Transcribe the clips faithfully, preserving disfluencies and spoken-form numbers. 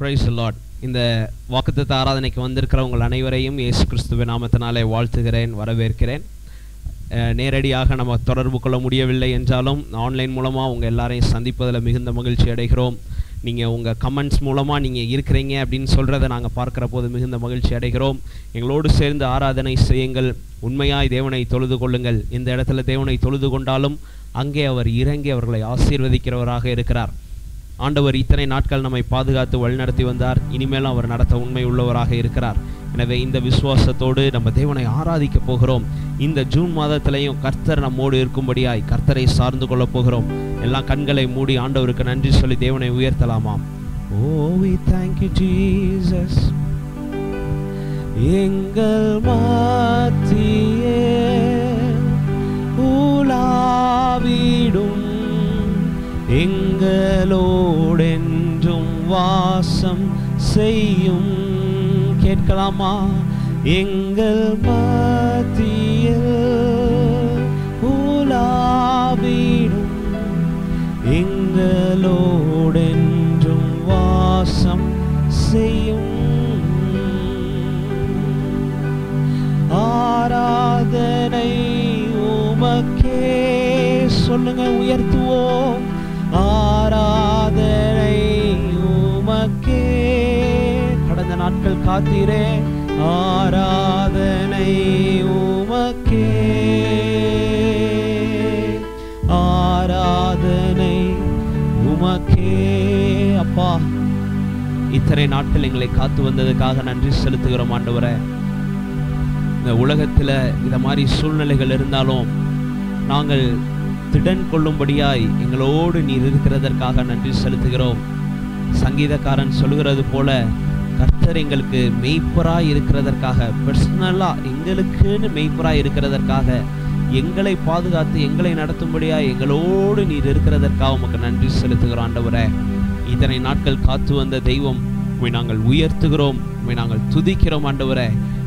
Praise the Lord. இந்த வாக்குத்தத்த ஆராதனைக்கு வந்திருக்கிற உங்கள் அனைவரையும் இயேசு கிறிஸ்துவின் நாமத்தினாலே வாழ்த்துகிறேன், வரவேற்கிறேன். நேரடியாக நம்ம தொடர்பு கொள்ள முடியவில்லை என்றாலும் ஆன்லைன் மூலமாக உங்கள் எல்லாரையும் சந்திப்பதில் மிகுந்த மகிழ்ச்சி அடைகிறோம். நீங்கள் உங்கள் கமெண்ட்ஸ் மூலமாக நீங்கள் இருக்கிறீங்க அப்படின்னு சொல்கிறத நாங்கள் பார்க்குற போது மிகுந்த மகிழ்ச்சி அடைகிறோம். எங்களோடு சேர்ந்து ஆராதனை செய்யுங்கள், உண்மையாய் தேவனை தொழுது கொள்ளுங்கள். இந்த இடத்துல தேவனை தொழுது கொண்டாலும் அங்கே அவர் இறங்கி அவர்களை ஆசீர்வதிக்கிறவராக இருக்கிறார். ஆண்டவர் இத்தனை நாட்கள் நம்மை பாதுகாத்து வழிநடத்தி வந்தார், இனிமேலும் அவர் நடத்த உண்மை உள்ளவராக இருக்கிறார். எனவே இந்த விசுவாசத்தோடு நம்ம தேவனை ஆராதிக்க போகிறோம். இந்த ஜூன் மாதத்திலையும் கர்த்தர் நம்மோடு இருக்கும்படியாய் கர்த்தரை சார்ந்து கொள்ள போகிறோம். எல்லாம் கண்களை மூடி ஆண்டவருக்கு நன்றி சொல்லி தேவனை உயர்த்தலாமாம். Oh, we thank you Jesus. எங்கள் மத்தியே உலாவிடும் எங்களோடென்றும் வாசம் செய்யும். கேட்கலாமா? எங்கள் மத்தியில் உலாவிடும் எங்களோடென்றும் வாசம் செய்யும். ஆராதனை உமக்கே, சொல்லுங்க, உயர்த்துவோம். ஆராதனை உமக்கே, கடந்த நாட்கள் காத்தீரே. ஆராதனை உமக்கே, ஆராதனை உமக்கே. அப்பா, இத்தனை நாட்கள் எங்களை காத்து வந்ததுக்காக நன்றி செலுத்துகிறோம் ஆண்டவரே. இந்த உலகத்தில் இத மாதிரி சூழ்நிலைகள் இருந்தாலும் நாங்கள் திடன் கொள்ளும்படியாய் எங்களோடு நீர் இருக்கிறதற்காக நன்றி செலுத்துகிறோம். சங்கீதக்காரன் சொல்கிறது போல கர்த்தர் எங்களுக்கு மெய்ப்பராய் இருக்கிறதற்காக, பர்சனலாக எங்களுக்குன்னு மெய்ப்பராய் இருக்கிறதற்காக, எங்களை பாதுகாத்து எங்களை நடத்தும்படியாய் எங்களோடு நீர் இருக்கிறதற்காக உமக்கு நன்றி செலுத்துகிறோம் ஆண்டவரே. இத்தனை நாட்கள் காத்து வந்த தெய்வம் உம்மை நாங்கள் உயர்த்துகிறோம், உம்மை நாங்கள் துதிக்கிறோம் ஆண்டவரே.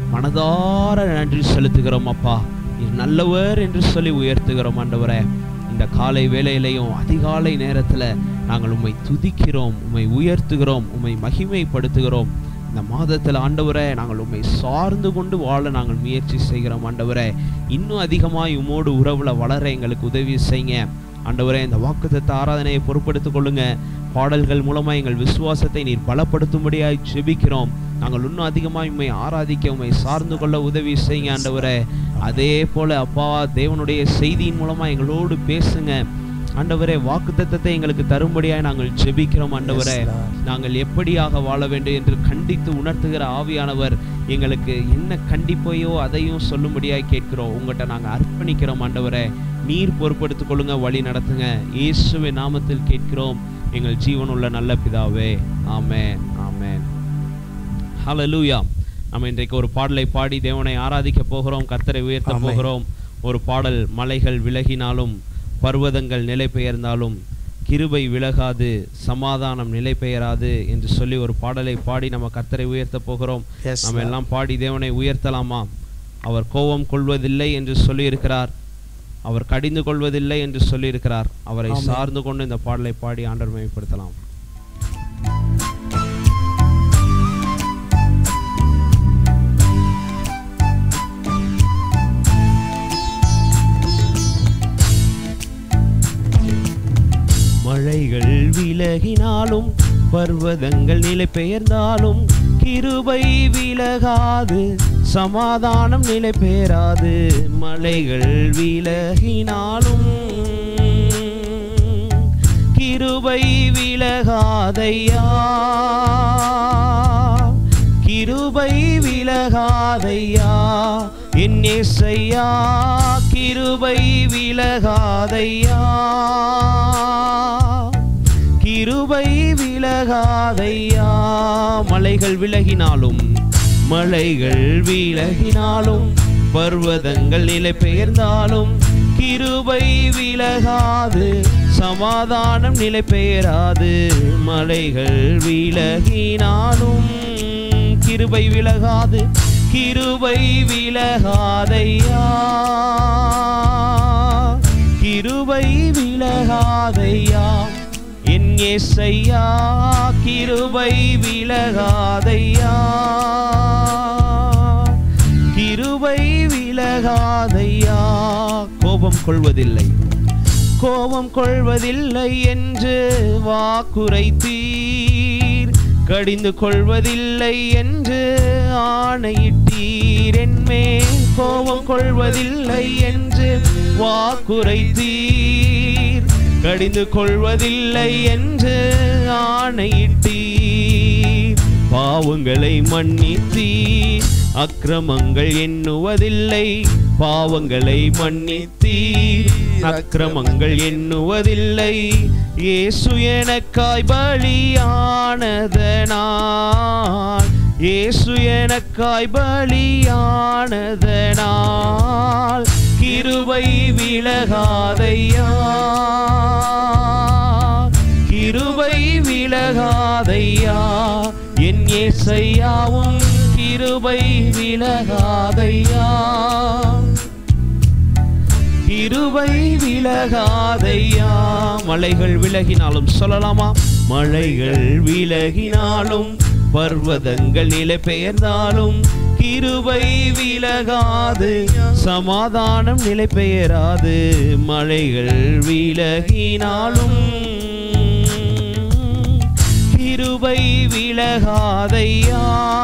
மனதார நன்றி செலுத்துகிறோம் அப்பா. நீர் நல்லவர் என்று சொல்லி உயர்த்துகிறோம் ஆண்டவரே. இந்த காலை வேளையிலையும் அதிகாலை நேரத்தில் நாங்கள் உம்மை துதிக்கிறோம், உம்மை உயர்த்துகிறோம், உம்மை மகிமைப்படுத்துகிறோம். இந்த மாதத்தில் ஆண்டவரே நாங்கள் உம்மை சார்ந்து கொண்டு வாழ நாங்கள் முயற்சி செய்கிறோம் ஆண்டவரே. இன்னும் அதிகமாக உம்மோடு உறவுல வளர எங்களுக்கு உதவி செய்யுங்க ஆண்டவரே. இந்த வாக்குத்தத்த ஆராதனையை பொறுப்படுத்திக் கொள்ளுங்க. பாடல்கள் மூலமாக எங்கள் விசுவாசத்தை நீர் பலப்படுத்தும்படியாய் ஜெபிக்கிறோம். நாங்கள் இன்னும் அதிகமாக உம்மை ஆராதிக்க உம்மை சார்ந்து கொள்ள உதவி செய்யுங்க ஆண்டவரே. அதே போல அப்பா, தேவனுடைய செய்தியின் மூலமாக எங்களோடு பேசுங்க ஆண்டவரே. வாக்குத்தத்தத்தை எங்களுக்கு தரும்படியாய் நாங்கள் ஜெபிக்கிறோம் ஆண்டவரே. நாங்கள் எப்படியாக வாழ வேண்டும் என்று கண்டித்து உணர்த்துகிற ஆவியானவர் எங்களுக்கு என்ன கண்டிப்பையோ அதையும் சொல்லும்படியாய் கேட்கிறோம். உங்கள்கிட்ட நாங்கள் அர்ப்பணிக்கிறோம் ஆண்டவரே. நீர் பொறுப்படுத்திக் கொள்ளுங்க, வழி நடத்துங்க. இயேசுவின் நாமத்தில் கேட்கிறோம் எங்கள் ஜீவனுள்ள நல்ல பிதாவே, ஆமென், ஆமென். ஹல்லேலூயா. நம்ம இன்றைக்கு ஒரு பாடலை பாடி தேவனை ஆராதிக்க போகிறோம், கர்த்தரை உயர்த்த போகிறோம். ஒரு பாடல், மலைகள் விலகினாலும் பர்வதங்கள் நிலை பெயர்ந்தாலும் கிருபை விலகாது, சமாதானம் நிலை பெயராது என்று சொல்லி ஒரு பாடலை பாடி நம்ம கர்த்தரை உயர்த்த போகிறோம். நம்ம எல்லாம் பாடி தேவனை உயர்த்தலாமா? அவர் கோபம் கொள்வதில்லை என்று சொல்லி இருக்கிறார், அவர் கடிந்து கொள்வதில்லை என்று சொல்லி இருக்கிறார். அவரை சார்ந்து கொண்டு இந்த பாடலை பாடி ஆண்டவரை மகிமைப்படுத்தலாம். மழைகள் விலகினாலும் பர்வதங்கள் நிலை பெயர்ந்தாலும் கிருபை விலகாது, சமாதானம் நிலை பெயராது. மலைகள் விலகினாலும் கிருபை விலகாதையா, கிருபை விலகாதையா என் இயேசையா, கிருபை விலகாதையா, கிருபை விலகாதையா. மலைகள் விலகினாலும், மலைகள் விலகினாலும் பர்வதங்கள் நிலை பெயர்ந்தாலும் கிருபை விலகாது, சமாதானம் நிலை பெயராது. மலைகள் விலகினாலும் கிருபை விலகாது, கிருபை விலகாதையா, கிருபை விலகாதையா என் ஏசையா கிருபை விலகாதையா, கிருபை விலகாதையா. கோபம் கொள்வதில்லை, கோபம் கொள்வதில்லை என்று வாக்குரைத்தீர், கடிந்து கொள்வதில்லை என்று ஆணையிட்டீர். என்மேல் கோபம் கொள்வதில்லை என்று வாக்குரைத்தீர், கடிந்து கொள்வதில்லை என்று ஆணையிட்டீர். பாவங்களை மன்னித்தீர், அக்கிரமங்கள் எண்ணுவதில்லை. பாவங்களை மன்னித்தீர், அக்கிரமங்கள் எண்ணுவதில்லை. இயேசு எனக்காய் பலியானதனால், இயேசு எனக்காய் பலியானதனால் கிருபை விலகாதையா, கிருபை விலகாதையா. என் ஏசையாவும் கிருபை விலகாதையா, கிருபை விலகாதையா. மலைகள் விலகினாலும் சொல்லலாமா? மலைகள் விலகினாலும் பர்வதங்கள் நிலை பெயர்ந்தாலும் கிருபை விலகாது, சமாதானம் நிலை பெயராது. மலைகள் விலகினாலும் கிருபை விலகாதையா,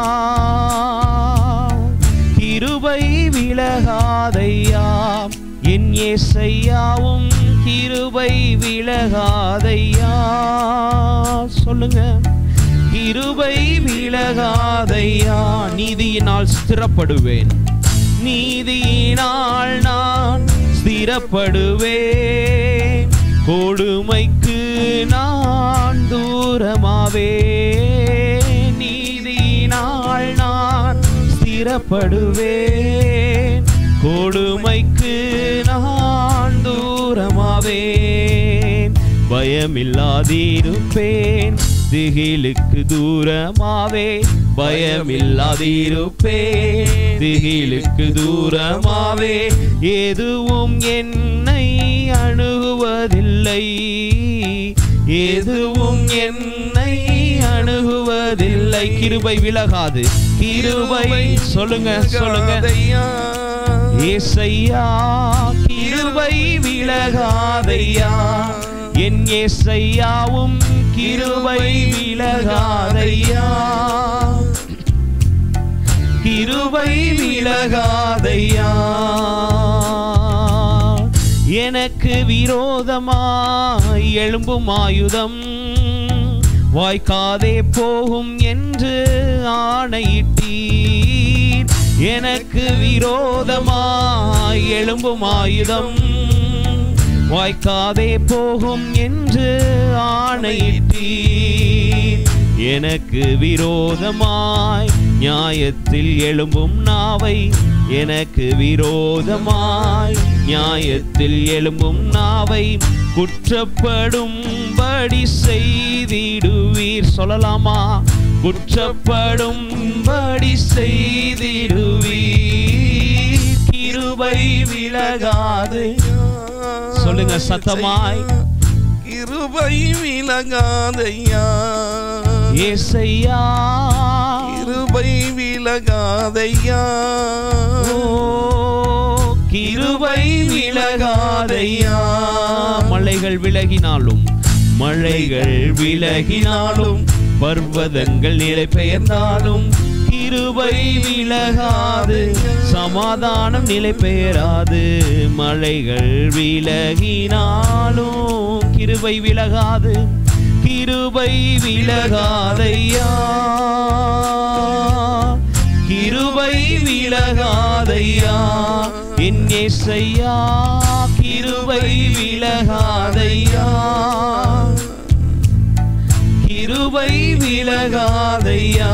கிருபை விலகாதையா. என் ஏசையாவும் கிருபை விலகாதையா. சொல்லுங்க, கிருபை விலகாதையா. நீதியினால் ஸ்திரப்படுவேன், நீதியினால் நான் ஸ்திரப்படுவேன். கொடுமைக்கு நான் தூரமாவே, நீதியினால் நான் ஸ்திரப்படுவேன். கொடுமைக்கு நான் தூரமாவேன். பயமில்லாதிருப்பேன், திகிலுக்கு தூரமாவே. பயமில்லாதிருப்பேன், திகிலுக்கு தூரமாவே. எதுவும் என்னை அணுகுவதில்லை, எதுவும் என்னை அணுகுவதில்லை. கிருபை விலகாது, கிருபை. சொல்லுங்க சொல்லுங்க, ஏசையா கிருபை விலகாதையா. என் ஏசையாவும் கிருபை விலகாதையா, கிருபை விலகாதையா. எனக்கு விரோதமாய் எழும்பும் ஆயுதம் வாய்க்காதே போகும் என்று ஆணையிட்டீர். எனக்கு விரோதமாய் எழும்பும் ஆயுதம் வாய்க்காதே போகும் என்று ஆணையிட்டீர். எனக்கு விரோதமாய் நியாயத்தில் எழும்பும் நாவை, எனக்கு விரோதமாய் நியாயத்தில் எழும்பும் நாவை குற்றப்படும்படி செய்திடுவீர். சொல்லலாமா? குற்றப்படும்படி செய்திடுவீர். கிருபை விலகாது. சொல்லுங்க சத்தமாய், கிருபை விலகாதையா. ஏசையா கிருபை விலகாதையா. ஓ கிருபை விலகாதையா. மலைகள் விலகினாலும், மலைகள் விலகினாலும் பர்வதங்கள் நிலை பெயர்ந்தாலும் கிருபை விலகாது, சமாதானம் நிலை பெயராது. மலைகள் விலகினாலும் கிருபை விலகாது, கிருபை விலகாதையா, கிருபை விலகாதையா. என் ஏசையா கிருபை விலகாதையா, கிருபை விலகாதையா.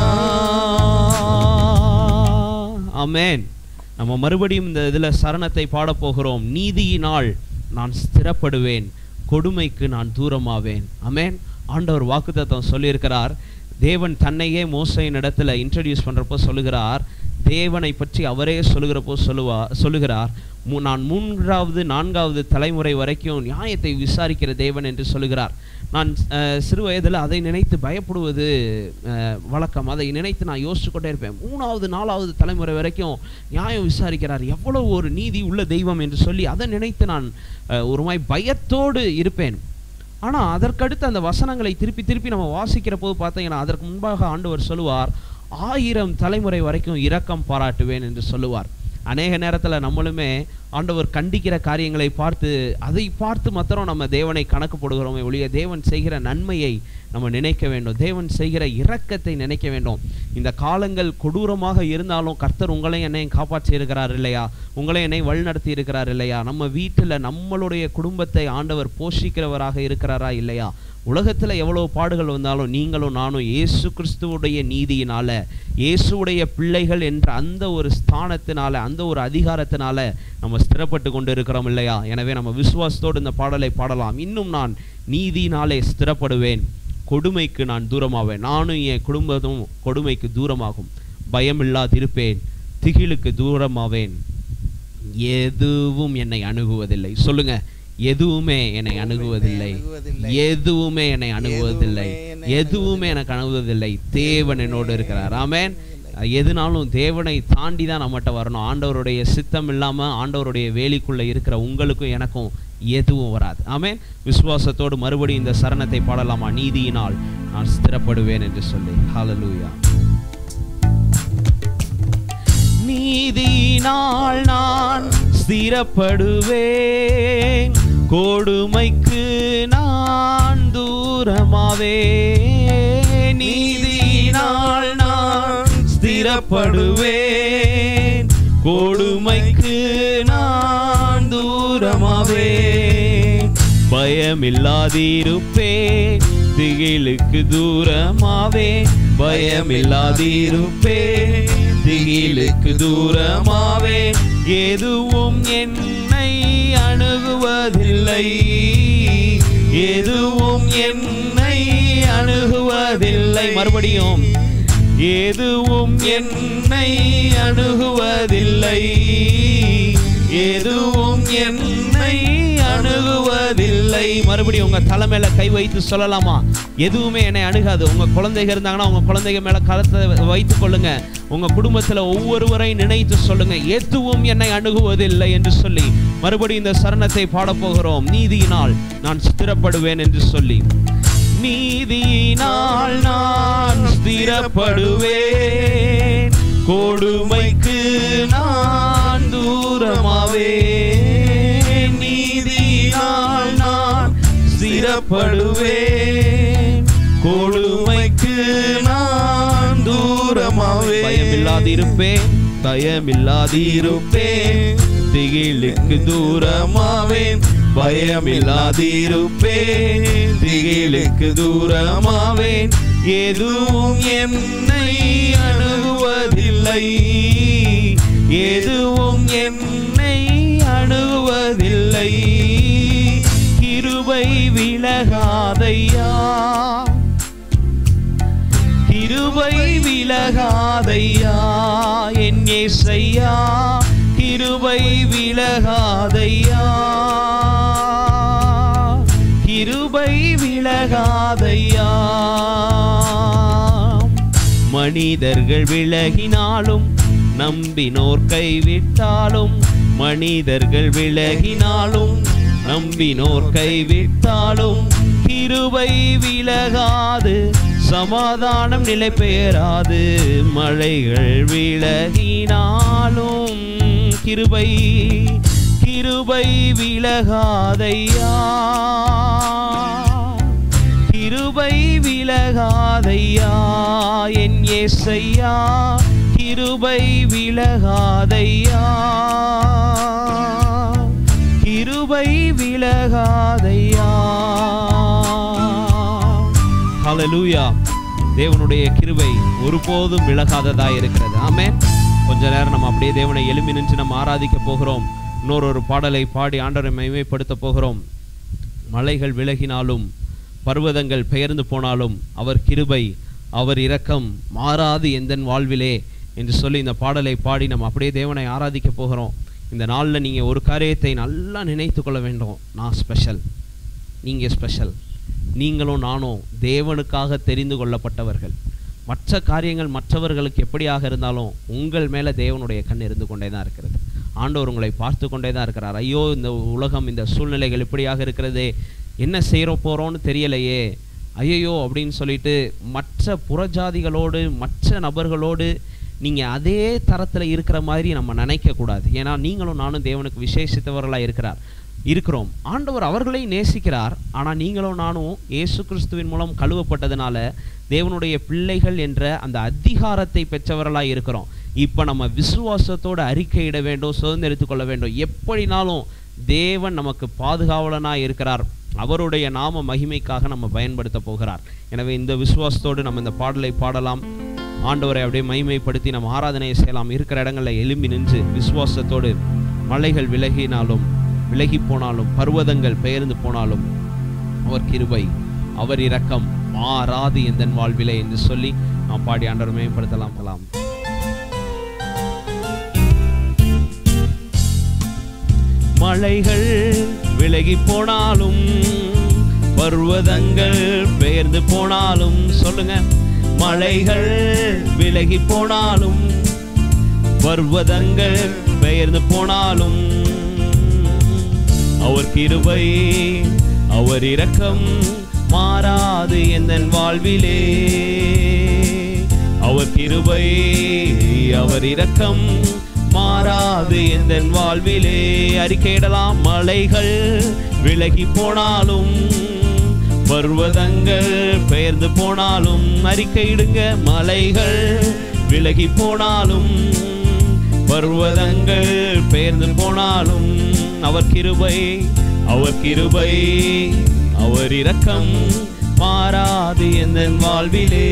ஆமென். நம்ம மறுபடியும் இந்த இதுல சரணத்தை பாட போகிறோம். நீதியினால் நான் ஸ்திரப்படுவேன், கொடுமைக்கு நான் தூரமாவேன். ஆமென். ஆண்டவர் வாக்குத்தத்தம் சொல்லியிருக்கிறார். தேவன் தன்னையே மோசையின் இடத்துல இன்ட்ரடியூஸ் பண்றப்போ சொல்லுகிறார், தேவனை பற்றி அவரே சொல்லுகிறப்போ சொல்லுவா சொல்லுகிறார் நான் மூன்றாவது நான்காவது தலைமுறை வரைக்கும் நியாயத்தை விசாரிக்கிற தேவன் என்று சொல்கிறார். நான் சிறு வயதில் அதை நினைத்து பயப்படுவது வழக்கம். அதை நினைத்து நான் யோசிச்சு கொண்டே இருப்பேன். மூணாவது நாலாவது தலைமுறை வரைக்கும் நியாயம் விசாரிக்கிறார், எவ்வளவு ஒரு நீதி உள்ள தெய்வம் என்று சொல்லி அதை நினைத்து நான் ஒரு மாதிரி பயத்தோடு இருப்பேன். ஆனால் அதற்கடுத்து அந்த வசனங்களை திருப்பி திருப்பி நம்ம வாசிக்கிற போது பார்த்தீங்கன்னா அதற்கு முன்பாக ஆண்டவர் சொல்லுவார், ஆயிரம் தலைமுறை வரைக்கும் இரக்கம் பாராட்டுவேன் என்று சொல்லுவார். அநேக நேரத்தில் நம்மளுமே ஆண்டவர் கண்டிக்கிற காரியங்களை பார்த்து அதை பார்த்து மாத்திரம் நம்ம தேவனை கணக்கு போடுகிறோமே ஒழிய தேவன் செய்கிற நன்மையை நம்ம நினைக்க வேண்டும், தேவன் செய்கிற இரக்கத்தை நினைக்க வேண்டும். இந்த காலங்கள் கொடூரமாக இருந்தாலும் கர்த்தர் உங்களையும் என்னையும் காப்பாற்றி இருக்கிறார் இல்லையா, உங்களையும் என்னை வழிநடத்தி இருக்கிறார் இல்லையா, நம்ம வீட்டில் நம்மளுடைய குடும்பத்தை ஆண்டவர் போஷிக்கிறவராக இருக்கிறாரா இல்லையா. உலகத்தில் எவ்வளோ பாடுகள் வந்தாலும் நீங்களும் நானும் இயேசு கிறிஸ்துவுடைய நீதியினால, இயேசுடைய பிள்ளைகள் என்ற அந்த ஒரு ஸ்தானத்தினால, அந்த ஒரு அதிகாரத்தினால நம்ம ஸ்திரப்பட்டு கொண்டு இருக்கிறோம் இல்லையா. எனவே நம்ம விசுவாசத்தோடு இந்த பாடலை பாடலாம். இன்னும் நான் நீதியினாலே ஸ்திரப்படுவேன், கொடுமைக்கு நான் தூரமாவேன், நானும் என் குடும்பமும் கொடுமைக்கு தூரமாகும், பயமில்லாதிருப்பேன், திகிலுக்கு தூரமாவேன், எதுவும் என்னை அணுகுவதில்லை. சொல்லுங்க, எதுவுமே என்னை அணுகுவதில்லை, எதுவுமே என்னை அணுகுவதில்லை, எதுவுமே எனக்கு அணுகுவதில்லை. தேவன் என்னோடு இருக்கிறார். ஆமென். எதுனாலும் தேவனை தாண்டி தான் நம்மகிட்ட வரணும். ஆண்டவருடைய சித்தம் இல்லாமல் ஆண்டவருடைய வேலிக்குள்ளே இருக்கிற உங்களுக்கும் எனக்கும் எதுவும் வராது. ஆமென். விசுவாசத்தோடு மறுபடியும் இந்த சரணத்தை பாடலாமா? நீதியினால் நான் ஸ்திரப்படுவேன் என்று சொல்லி. ஹல்லேலூயா. நீதியினால் நான் ஸ்திரப்படுவேன், கொடுமைக்கு நான் தூரமாவேன். நீதியினால் நான் ஸ்திரப்படுவேன், கொடுமைக்கு நான் தூரமாவேன். பயமில்லாதிருப்பேன், திகிலுக்கு தூரமாவேன், பயமில்லாதிருப்பேன், திகிலுக்கு தூரமாவேன். எதுவும் என்னை அணுகுவதில்லை, எதுவும் என்னை அணுகுவதில்லை. மறுபடியும், எதுவும் என்னை அணுகுவதில்லை, எதுவும் என்னை அணுகுவதில்லை. மறுபடியும் உங்க தலை மேல கை வைத்து சொல்லலாமா? எதுவுமே என்னை அணுகாது. உங்க குழந்தைங்க இருந்தாங்கன்னா உங்க குழந்தைங்க மேல கரத்தை வைத்துக் கொள்ளுங்க. உங்க குடும்பத்துல ஒவ்வொருவரை நினைத்து சொல்லுங்க, எதுவும் என்னை அணுகுவதில்லை என்று சொல்லி. மறுபடியும் இந்த சரணத்தை பாடப்போகிறோம். நீதியினால் நான் ஸ்திரப்படுவேன் என்று சொல்லி. நீதியினால் நான் ஸ்திரப்படுவேன், கொடுமைக்கு நான் தூரமாவேன். நீதியினால் நான் ஸ்திரப்படுவேன், கொடுமைக்கு நான் தூரமாவேன். பயமில்லாதிருப்பேன், பயமில்லாதிருப்பேன், திகிலுக்கு தூரமாவேன். பயமில்லாதிருப்பேன், திகிலுக்கு தூரமாவேன். எதுவும் என்னை அணுகுவதில்லை, எதுவும் என்னை அணுகுவதில்லை. கிருபை விலகாதையா, கிருபை விலகாதையா என் இயேசையா, கிருபை விலகாதையா, கிருபை விலகாதையா. மனிதர்கள் விலகினாலும் நம்பினோர் கைவிட்டாலும், மனிதர்கள் விலகினாலும் நம்பினோர் கைவிட்டாலும், கிருபை விலகாது, சமாதானம் நிலை பெயராது. மழைகள் விலகினாலும் கிருபை, கிருபை விலகாதையா, கிருபை விலகாதையா என் இயேசையா, கிருபை விலகாதையா, கிருபை விலகாதையா. ஹல்லேலூயா. தேவனுடைய கிருபை ஒருபோதும் விலகாததா இருக்கிறது. ஆமென். கொஞ்ச நேரம் நம்ம அப்படியே தேவனை எழும்பி நின்று நம்ம ஆராதிக்க போகிறோம். இன்னொரு ஒரு பாடலை பாடி ஆண்டவரை மகிமைப்படுத்த போகிறோம். மலைகள் விலகினாலும் பர்வதங்கள் பெயர்ந்து போனாலும் அவர் கிருபை, அவர் இரக்கம் மாறாது எந்தன் வாழ்விலே என்று சொல்லி இந்த பாடலை பாடி நம்ம அப்படியே தேவனை ஆராதிக்க போகிறோம். இந்த நாளில் நீங்கள் ஒரு காரியத்தை நல்லா நினைத்து கொள்ள வேண்டும். நான் ஸ்பெஷல், நீங்கள் ஸ்பெஷல். நீங்களும் நானும் தேவனுக்காக தெரிந்து கொள்ளப்பட்டவர்கள். மற்ற காரியங்கள் மற்றவர்களுக்கு எப்படியாக இருந்தாலும் உங்கள் மேலே தேவனுடைய கண் இருந்து கொண்டே தான் இருக்கிறது. ஆண்டவர் உங்களை பார்த்து கொண்டே தான் இருக்கிறார். ஐயோ, இந்த உலகம், இந்த சூழ்நிலைகள் இப்படியாக இருக்கிறதே, என்ன செய்கிற போகிறோன்னு தெரியலையே, ஐயோ அப்படின்னு சொல்லிட்டு மற்ற புறஜாதிகளோடு மற்ற நபர்களோடு நீங்கள் அதே தரத்தில் இருக்கிற மாதிரி நம்ம நினைக்கக்கூடாது. ஏன்னா நீங்களும் நானும் தேவனுக்கு விசேஷித்தவர்களாக இருக்கிறார் இருக்கிறோம். ஆண்டவர் அவர்களை நேசிக்கிறார். ஆனால் நீங்களும் நானும் இயேசு கிறிஸ்துவின் மூலம் கழுவப்பட்டதுனால தேவனுடைய பிள்ளைகள் என்ற அந்த அதிகாரத்தை பெற்றவர்களாக இருக்கிறோம். இப்போ நம்ம விசுவாசத்தோடு அறிக்கையிட வேண்டும், சுதந்திரித்து கொள்ள வேண்டும். எப்படினாலும் தேவன் நமக்கு பாதுகாவலனாக இருக்கிறார். அவருடைய நாம மகிமைக்காக நம்ம பயன்படுத்த போகிறார். எனவே இந்த விசுவாசத்தோடு நம்ம இந்த பாடலை பாடலாம். ஆண்டவரை அப்படியே மகிமைப்படுத்தி நம்ம ஆராதனையை செய்யலாம். இருக்கிற இடங்களில் எழும்பி நின்று விசுவாசத்தோடு, மலைகள் விலகினாலும் விலகி போனாலும் பர்வதங்கள் பெயர்ந்து போனாலும் அவர் கிருபை, அவர் இரக்கம் மாறாது எந்தன் வாழ்விலே என்று சொல்லி நாம் பாடி ஆண்டவரை மேம்படுத்தலாம். போலாம். மலைகள் விலகி போனாலும் பர்வதங்கள் பெயர்ந்து போனாலும், சொல்லுங்க, மலைகள் விலகி போனாலும் பர்வதங்கள் பெயர்ந்து போனாலும் அவர் கிருபை, அவர் இரக்கம் மாறாது எந்தன் வாழ்விலே. அவர் கிருபை, அவர் இரக்கம் மாறாது எந்தன் வாழ்விலே. அறிக்கையிடலாம். மலைகள் விலகி போனாலும் பர்வதங்கள் பெயர்ந்து போனாலும், அறிக்கையிடுங்க. மலைகள் விலகி போனாலும் பர்வதங்கள் பெயர்ந்து போனாலும் அவர் கிருபை, அவர் கிருபை, அவர் இரக்கம் மாறாது எந்தன் வாழ்விலே.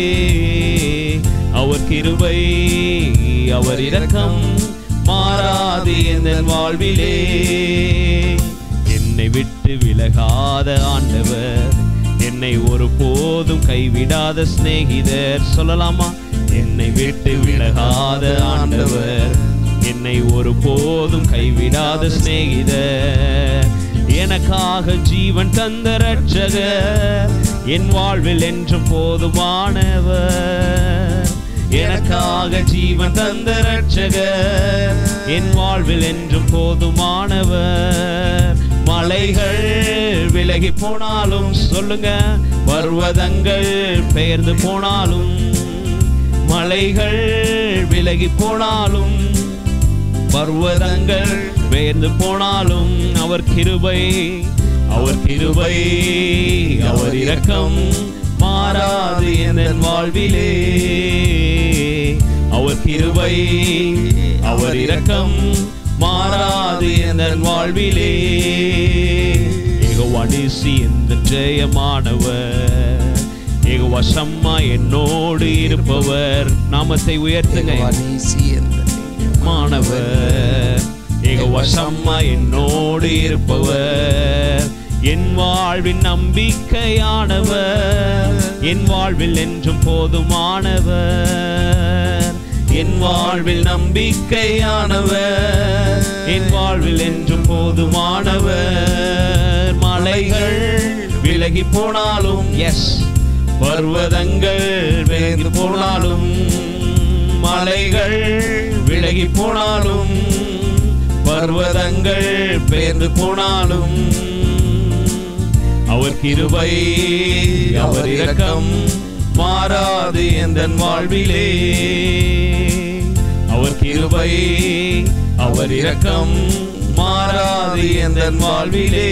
அவர் கிருபை, அவர் இரக்கம் மாறாது எந்தன் வாழ்விலே. என்னை விட்டு விலகாத ஆண்டவர், என்னை ஒரு போதும் கைவிடாத சிநேகிதர். சொல்லலாமா? என்னை விட்டு விலகாத ஆண்டவர், என்னை ஒரு போதும் கைவிடாத சிநேகிதர். எனக்காக ஜீவன் தந்த ரட்சகர், என் வாழ்வில் என்றும் போதுமானவர். எனக்காக ஜீவன் தந்த ரட்சகர், என் வாழ்வில் என்றும் போதுமானவர். மலைகள் விலகி போனாலும், சொல்லுங்க, பர்வதங்கள் பெயர்ந்து போனாலும், மலைகள் விலகி போனாலும் பர்வதங்கள் பெயர்ந்து போனாலும் அவர் கிருபை, அவர் கிருபை, அவர் இரக்கம் மாறாது எந்தன் வாழ்விலே. அவர் கிருபை, அவர் இரக்கம் மாறாது எந்தன் வாழ்விலே. யெகோவா நீசி எந்த ஜெயமானவர், யெகோவா சம்மா என்னோடு இருப்பவர். நாமத்தை உயர்த்துங்க. மாணவர், யெகோவா சம்மா என்னோடு இருப்பவர். என் வாழ்வின் நம்பிக்கையானவர், என் வாழ்வில் என்றும் போதுமானவர். என் வாழ்வில் நம்பிக்கையானவர், என் வாழ்வில் என்றும் போதுமானவர். மலைகள் விலகி போனாலும், எஸ், பர்வதங்கள் விலகி போனாலும், மலைகள் விலகி போனாலும் பர்வதங்கள் பெயர்ந்து போனாலும் அவர் கிருபை, அவர் இரக்கம் மாறாது எந்தன் வாழ்விலே. அவர் கிருபை, அவர் இரக்கம் மாறாது எந்தன் வாழ்விலே.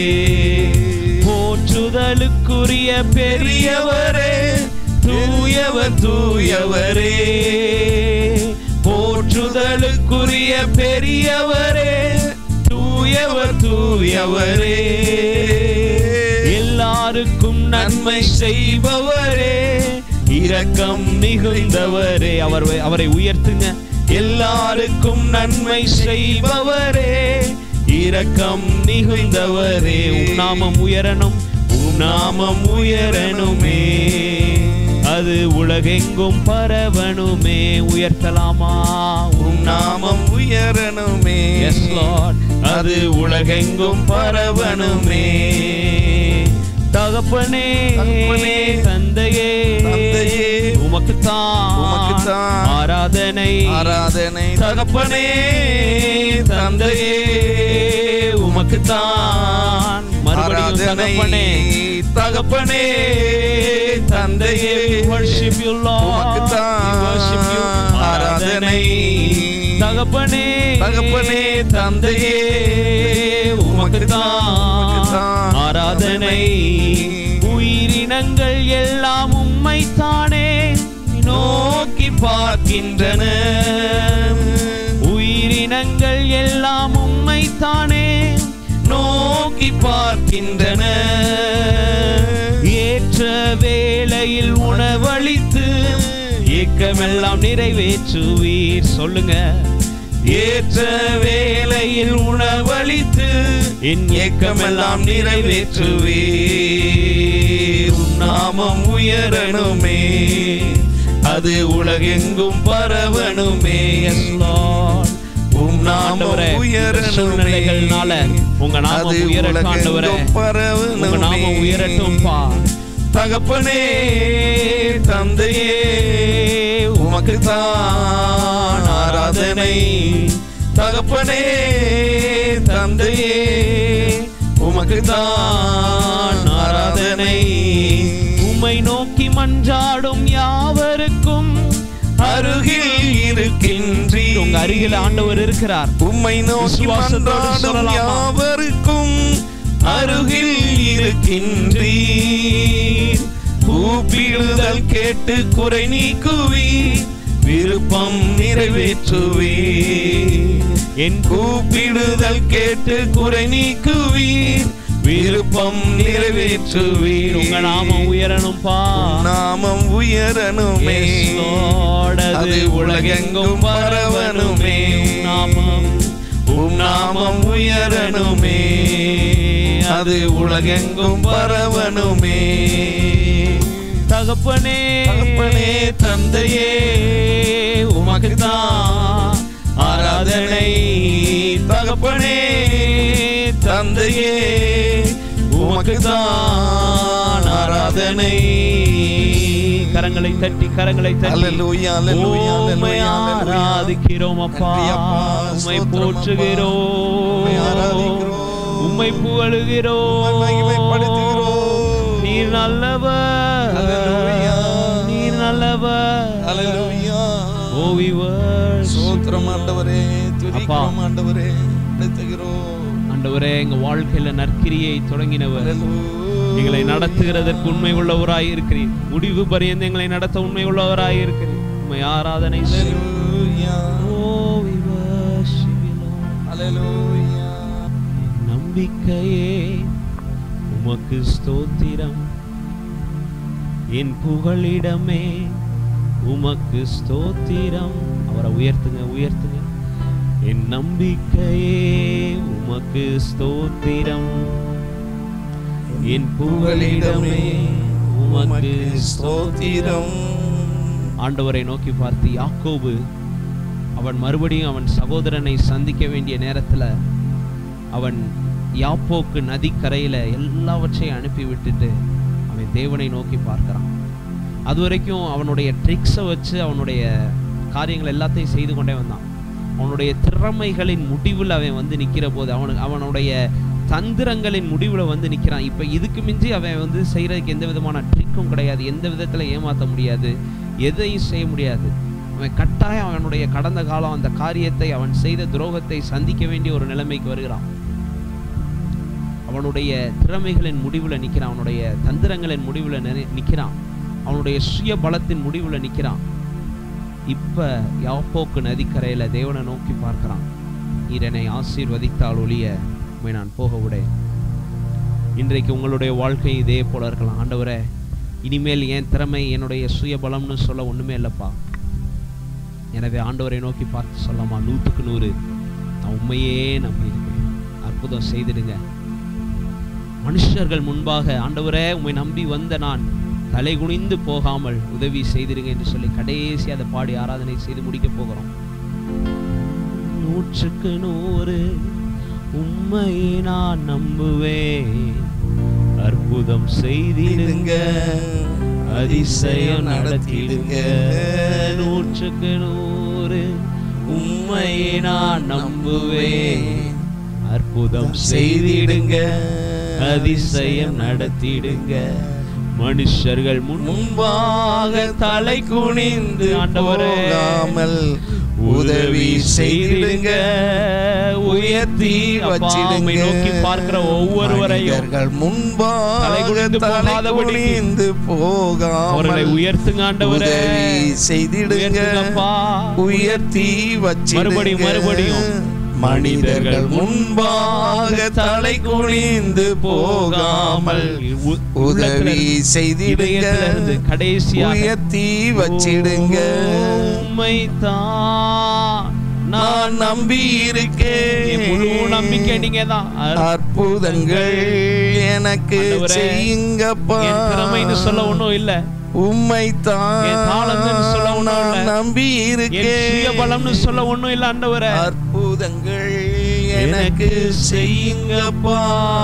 போற்றுதலுக்குரிய பெரியவரே, தூயவர் தூயவரே, போற்றுதலுக்குரிய பெரியவரே, தூயவர் தூயவரே, எல்லாருக்கும் நன்மை செய்பவரே, இரக்கம் மிகுந்தவரே. அவர் அவரை உயர்த்துங்க. எல்லாருக்கும் நன்மை செய்பவரே, இரக்கம் மிகுந்தவரே. உம் நாமம் உயரணும், உம் நாமம் உயரணுமே. அது உலகெங்கும் பரவணுமே. உயர்த்தலாமா? உம் நாமம் உயரணுமே. Yes Lord. அது உலகெங்கும் பரவணுமே. தகப்பனே தந்தையே தந்தையே உமக்குத்தான் உமக்குத்தான் ஆராதனை ஆராதனை. தகப்பனே தந்தையே உமக்குத்தான் மறுபடியும் தகப்பனே தகப்பனே தந்தையே worship you Lord. உமக்குத்தான் worship you ஆராதனை தகப்பனே தகப்பனே தந்தையே உமக்குத்தான் ஆராதனை. உயிரினங்கள் எல்லாம் உம்மைத்தானே நோக்கி பார்க்கின்றன. உயிரினங்கள் எல்லாம் உம்மைத்தானே நோக்கி பார்க்கின்றன. ஏற்ற வேளையில் உணவளித்து ஏக்கமெல்லாம் நிறைவேற்றுவீர். சொல்லுங்க. ஏற்ற வேளையில் உணவளித்து என் ஏக்கமெல்லாம் நிறைவேற்றுவீர். உம் நாமம் உயரணுமே. அது உலகெங்கும் பரவணுமே. Yes Lord. உம் நாமம் உயரணுமே. சூழ்நிலைகள்னால உங்க நாமம் உயரட்டும் ஆண்டவரே. உங்க நாமம் உயரட்டும்பா. தகப்பனே தந்தையே உமக்குத்தான் ஆராதனை. தகப்பனே தந்தையே உமக்குத்தான் ஆராதனை. உம்மை நோக்கி மன்றாடும் யாவருக்கும் அருகில் இருக்கின்றீர். உங்க அருகில் ஆண்டவர் இருக்கிறார். உம்மை நோக்கி மன்றாடும் யாவருக்கும் அருகில் இருக்கின்றீர். கூப்பிடுதல் கேட்டு குறை நீக்குவீர். விருப்பம் நிறைவேற்றுவீர். என் கூப்பிடுதல் கேட்டு குறை நீக்குவீர். விருப்பம் நிறைவேற்றுவீர். உங்க நாமம் உயரணும் பா. நாமம் உயரணுமே. அது உலகெங்கும் பரவணுமே. நாமம் உம் நாமம் உயரணுமே. அது உலகெங்கும் பரவணுமே. தகப்பனே தகப்பனே தந்தையே உமக்குத்தான் ஆராதனை. தகப்பனே தந்தையே உமக்குத்தான் ஆராதனை. கரங்களை தட்டி கரங்களை தட்டி உம்மை ஆராதிக்கிறோம் அப்பா. உம்மை போற்றுகிறோம். உம்மை புகழுகிறோம். நீர் நல்லவர். நீர் நல்லவர். ஓ we worship. ஸ்தோத்திரம் ஆண்டவரே. துதிக்கிறோம் ஆண்டவரே. துதிக்கிறோம் ஆண்டவரே. எங்க வாழ்க்கையில நற்கிரியை தொடங்கினவர். எங்களை நடத்துகிறதற்கு உண்மை உள்ளவராய் இருக்கிறீர். முடிவு பரியந்த எங்களை நடத்த உண்மை உள்ளவராய் இருக்கிறீர். உம்மை ஆராதனை செய்கிறோம். நம்பிக்கையே உமக்கு ஸ்தோத்திரம். என் புகழிடமே உமக்கு ஸ்தோத்திரம். அவரை உயர்த்துங்க உயர்த்துங்க. என் நம்பிக்கையே உமக்கு ஸ்தோத்திரம். என் புகழிடமே உமக்கு ஸ்தோத்திரம். ஆண்டவரை நோக்கி பார்த்து யாக்கோபு அவன் மறுபடியும் அவன் சகோதரனை சந்திக்க வேண்டிய நேரத்துல அவன் யாப்போக்கு நதிக்கரையில எல்லாவற்றையும் அனுப்பி விட்டுட்டு அவன் தேவனை நோக்கி பார்க்கிறான். அது வரைக்கும் அவனுடைய ட்ரிக்ஸை வச்சு அவனுடைய காரியங்கள் எல்லாத்தையும் செய்து கொண்டே வந்தான். அவனுடைய திறமைகளின் முடிவில் அவன் வந்து நிற்கிற போது அவனுக்கு அவனுடைய தந்திரங்களின் முடிவில் வந்து நிற்கிறான். இப்போ இதுக்கு மிஞ்சி அவன் வந்து செய்கிறதுக்கு எந்த விதமான ட்ரிக்கும் கிடையாது. எந்த விதத்தில் ஏமாற்ற முடியாது. எதையும் செய்ய முடியாது. அவன் கட்டாயம் அவனுடைய கடந்த காலம் அந்த காரியத்தை அவன் செய்த துரோகத்தை சந்திக்க வேண்டிய ஒரு நிலைமைக்கு வருகிறான். அவனுடைய திறமைகளின் முடிவில் நிற்கிறான். அவனுடைய தந்திரங்களின் முடிவில் நிற்கிறான். அவனுடைய சுய பலத்தின் முடிவில் நிற்கிறான். இப்ப யாப்போக்கு நதிக்கரையில தேவனை நோக்கி பார்க்கிறான். நீர் என்னை ஆசீர்வதித்தால் ஒழிய உம்மை நான் போக விடேன். இன்றைக்கு உங்களுடைய வாழ்க்கை இதே போல இருக்கலாம். ஆண்டவரே, இனிமேல் என் திறமை என்னுடைய சுய பலம்னு சொல்ல ஒண்ணுமே இல்லப்பா. எனவே ஆண்டவரை நோக்கி பார்த்து சொல்லமா, நூற்றுக்கு நூறு நான் உண்மையே நம்பி இருக்கிறேன். அற்புதம் செய்திடுங்க. மனுஷர்கள் முன்பாக ஆண்டவரே உம்மை நம்பி வந்த நான் தலை குனிந்து போகாமல் உதவி செய்திருங்க என்று சொல்லி கடைசி அதை பாடி ஆராதனை செய்து முடிக்க போகிறோம். நூற்றுக்கு நூறு உம்மையை நான் நம்புவேன், அற்புதம் செய்திடுங்க, அதிசயம் நடத்திடுங்க. நூற்றுக்கு நூறு உம்மையை நான் நம்புவேன், அற்புதம் செய்திடுங்க, அதிசயம் நடத்திடுங்க. மனுஷர்கள் முன்பாக தலை குனிந்து ஆண்டவராமல் உதவி செய்திடுங்க, உயர்த்தி வச்சிடுங்க. நோக்கி பார்க்கிற ஒவ்வொருவரையும் முன்பாக தலை குனிந்து போகாமல் அவர்களை உயர்த்துங்க ஆண்டவரே, செய்திடுங்க, உயர்த்தி வச்சிடுங்க. மறுபடியும் மறுபடியும் மனிதர்கள் முன்பாக தலை குனிந்து போகாமல் உதவி செய்திடுங்க, கடைசியாக உயர்த்தி வச்சிடுங்க. உம்மைத்தான் நான் நம்பி இருக்கேன், முழு நம்பிக்கை நீங்க தான். அற்புதங்கள் எனக்கு செய்யுங்கப்பா. திறமைன்னு சொல்ல ஒண்ணும் இல்ல, உம்மைத்தான் நம்பி இருக்கேன், பலம்னு சொல்ல ஒண்ணும் இல்ல ஆண்டவரே. அற்புதங்கள் எனக்கு செய்யுங்கப்பா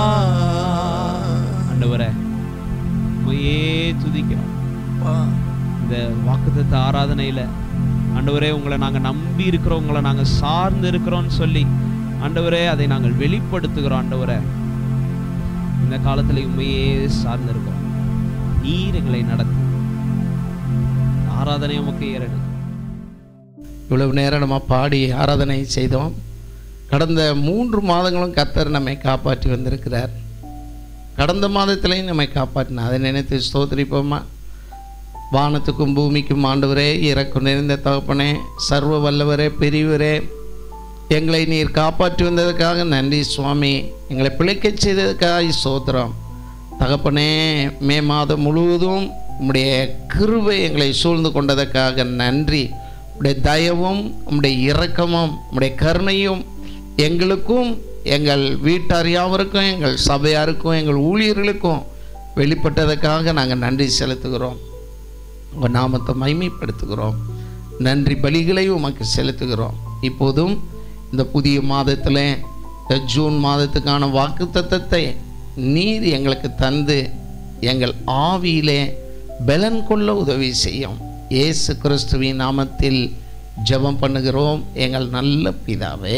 ஆண்டவரே. உம்மையே துதிக்கிறோம் இந்த வாக்குத்தத்த ஆராதனையில ஆண்டவரே. உங்களை நாங்க நம்பி இருக்கிறோம், உங்களை நாங்க சார்ந்து இருக்கிறோம்னு சொல்லி ஆண்டவரே அதை நாங்கள் வெளிப்படுத்துகிறோம் ஆண்டவரே. இந்த காலத்துல உண்மையே சார்ந்து இருக்கிறோம், நீர் எங்களை நடத்து. ஆராதனை உமக்கு ஏறெடுக்கும். இவ்வளவு நேரம் நம்ம பாடி ஆராதனை செய்தோம். கடந்த மூன்று மாதங்களும் கர்த்தர் நம்மை காப்பாற்றி வந்திருக்கிறார். கடந்த மாதத்திலையும் நம்மை காப்பாற்றினார். அதை நினைத்து ஸ்தோத்திரிப்போமா. வானத்துக்கும் பூமிக்கும் ஆண்டவரே, இறக்கம் நிறைந்த தகப்பனே, சர்வ வல்லவரே, பெரியவரே, எங்களை நீர் காப்பாற்றி வந்ததுக்காக நன்றி சுவாமி. எங்களை பிழைக்க செய்ததுக்காக ஸ்தோத்திரம் தகப்பனே. மே மாதம் முழுவதும் உம்முடைய கிருபை எங்களை சூழ்ந்து கொண்டதற்காக நன்றி. உம்முடைய தயவும் உம்முடைய இரக்கமும் உம்முடைய கருணையும் எங்களுக்கும் எங்கள் வீட்டார் யாவருக்கும் எங்கள் சபையாருக்கும் எங்கள் ஊழியர்களுக்கும் வெளிப்பட்டதற்காக நாங்கள் நன்றி செலுத்துகிறோம். உங்கள் நாமத்தை மகிமைப்படுத்துகிறோம். நன்றி பலிகளை உமக்கு செலுத்துகிறோம். இப்போதும் இந்த புதிய மாதத்தில் இந்த ஜூன் மாதத்துக்கான வாக்குத்தத்தத்தை நீர் எங்களுக்கு தந்து எங்கள் ஆவியிலே பலன் கொள்ள உதவி செய்யும். இயேசு கிறிஸ்துவின் நாமத்தில் ஜெபம் பண்ணுகிறோம் எங்கள் நல்ல பிதாவே.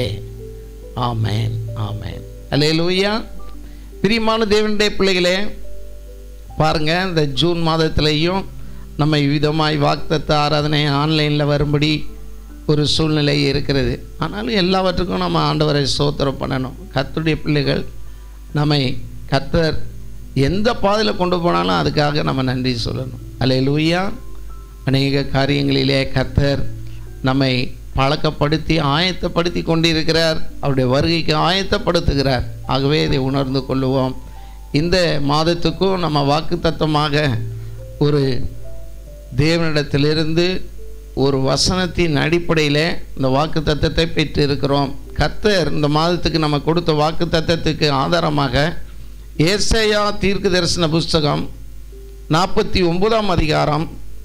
ஆமேன், ஆமேன். அல்லேலூயா. பிரியமான தேவனுடைய பிள்ளைகளே, பாருங்கள், இந்த ஜூன் மாதத்திலையும் நம்ம விதமாய் வாக்குத்தத்த ஆராதனை ஆன்லைனில் வரும்படி ஒரு சூழ்நிலை இருக்கிறது. ஆனாலும் எல்லாவற்றுக்கும் நம்ம ஆண்டவரை ஸ்தோத்திரம் பண்ணணும். கர்த்தருடைய பிள்ளைகள் நம்மை கர்த்தர் எந்த பாதையில் கொண்டு போனாலும் அதுக்காக நம்ம நன்றி சொல்லணும். அல்லேலூயா. அநேக காரியங்களிலே கர்த்தர் நம்மை பழக்கப்படுத்தி ஆயத்தப்படுத்தி கொண்டிருக்கிறார். அவருடைய வருகைக்கு ஆயத்தப்படுத்துகிறார். ஆகவே இதை உணர்ந்து கொள்ளுவோம். இந்த மாதத்துக்கும் நம்ம வாக்குத்தத்தமாக ஒரு தேவனிடத்திலிருந்து ஒரு வசனத்தின் அடிப்படையில் இந்த வாக்குத்தத்தத்தை பெற்று இருக்கிறோம். கர்த்தர் இந்த மாதத்துக்கு நம்ம கொடுத்த வாக்குத்தத்தத்துக்கு ஆதாரமாக ஏசாயா தீர்க்க தரிசன புஸ்தகம் நாற்பத்தி ஒன்பதாம் அதிகாரம்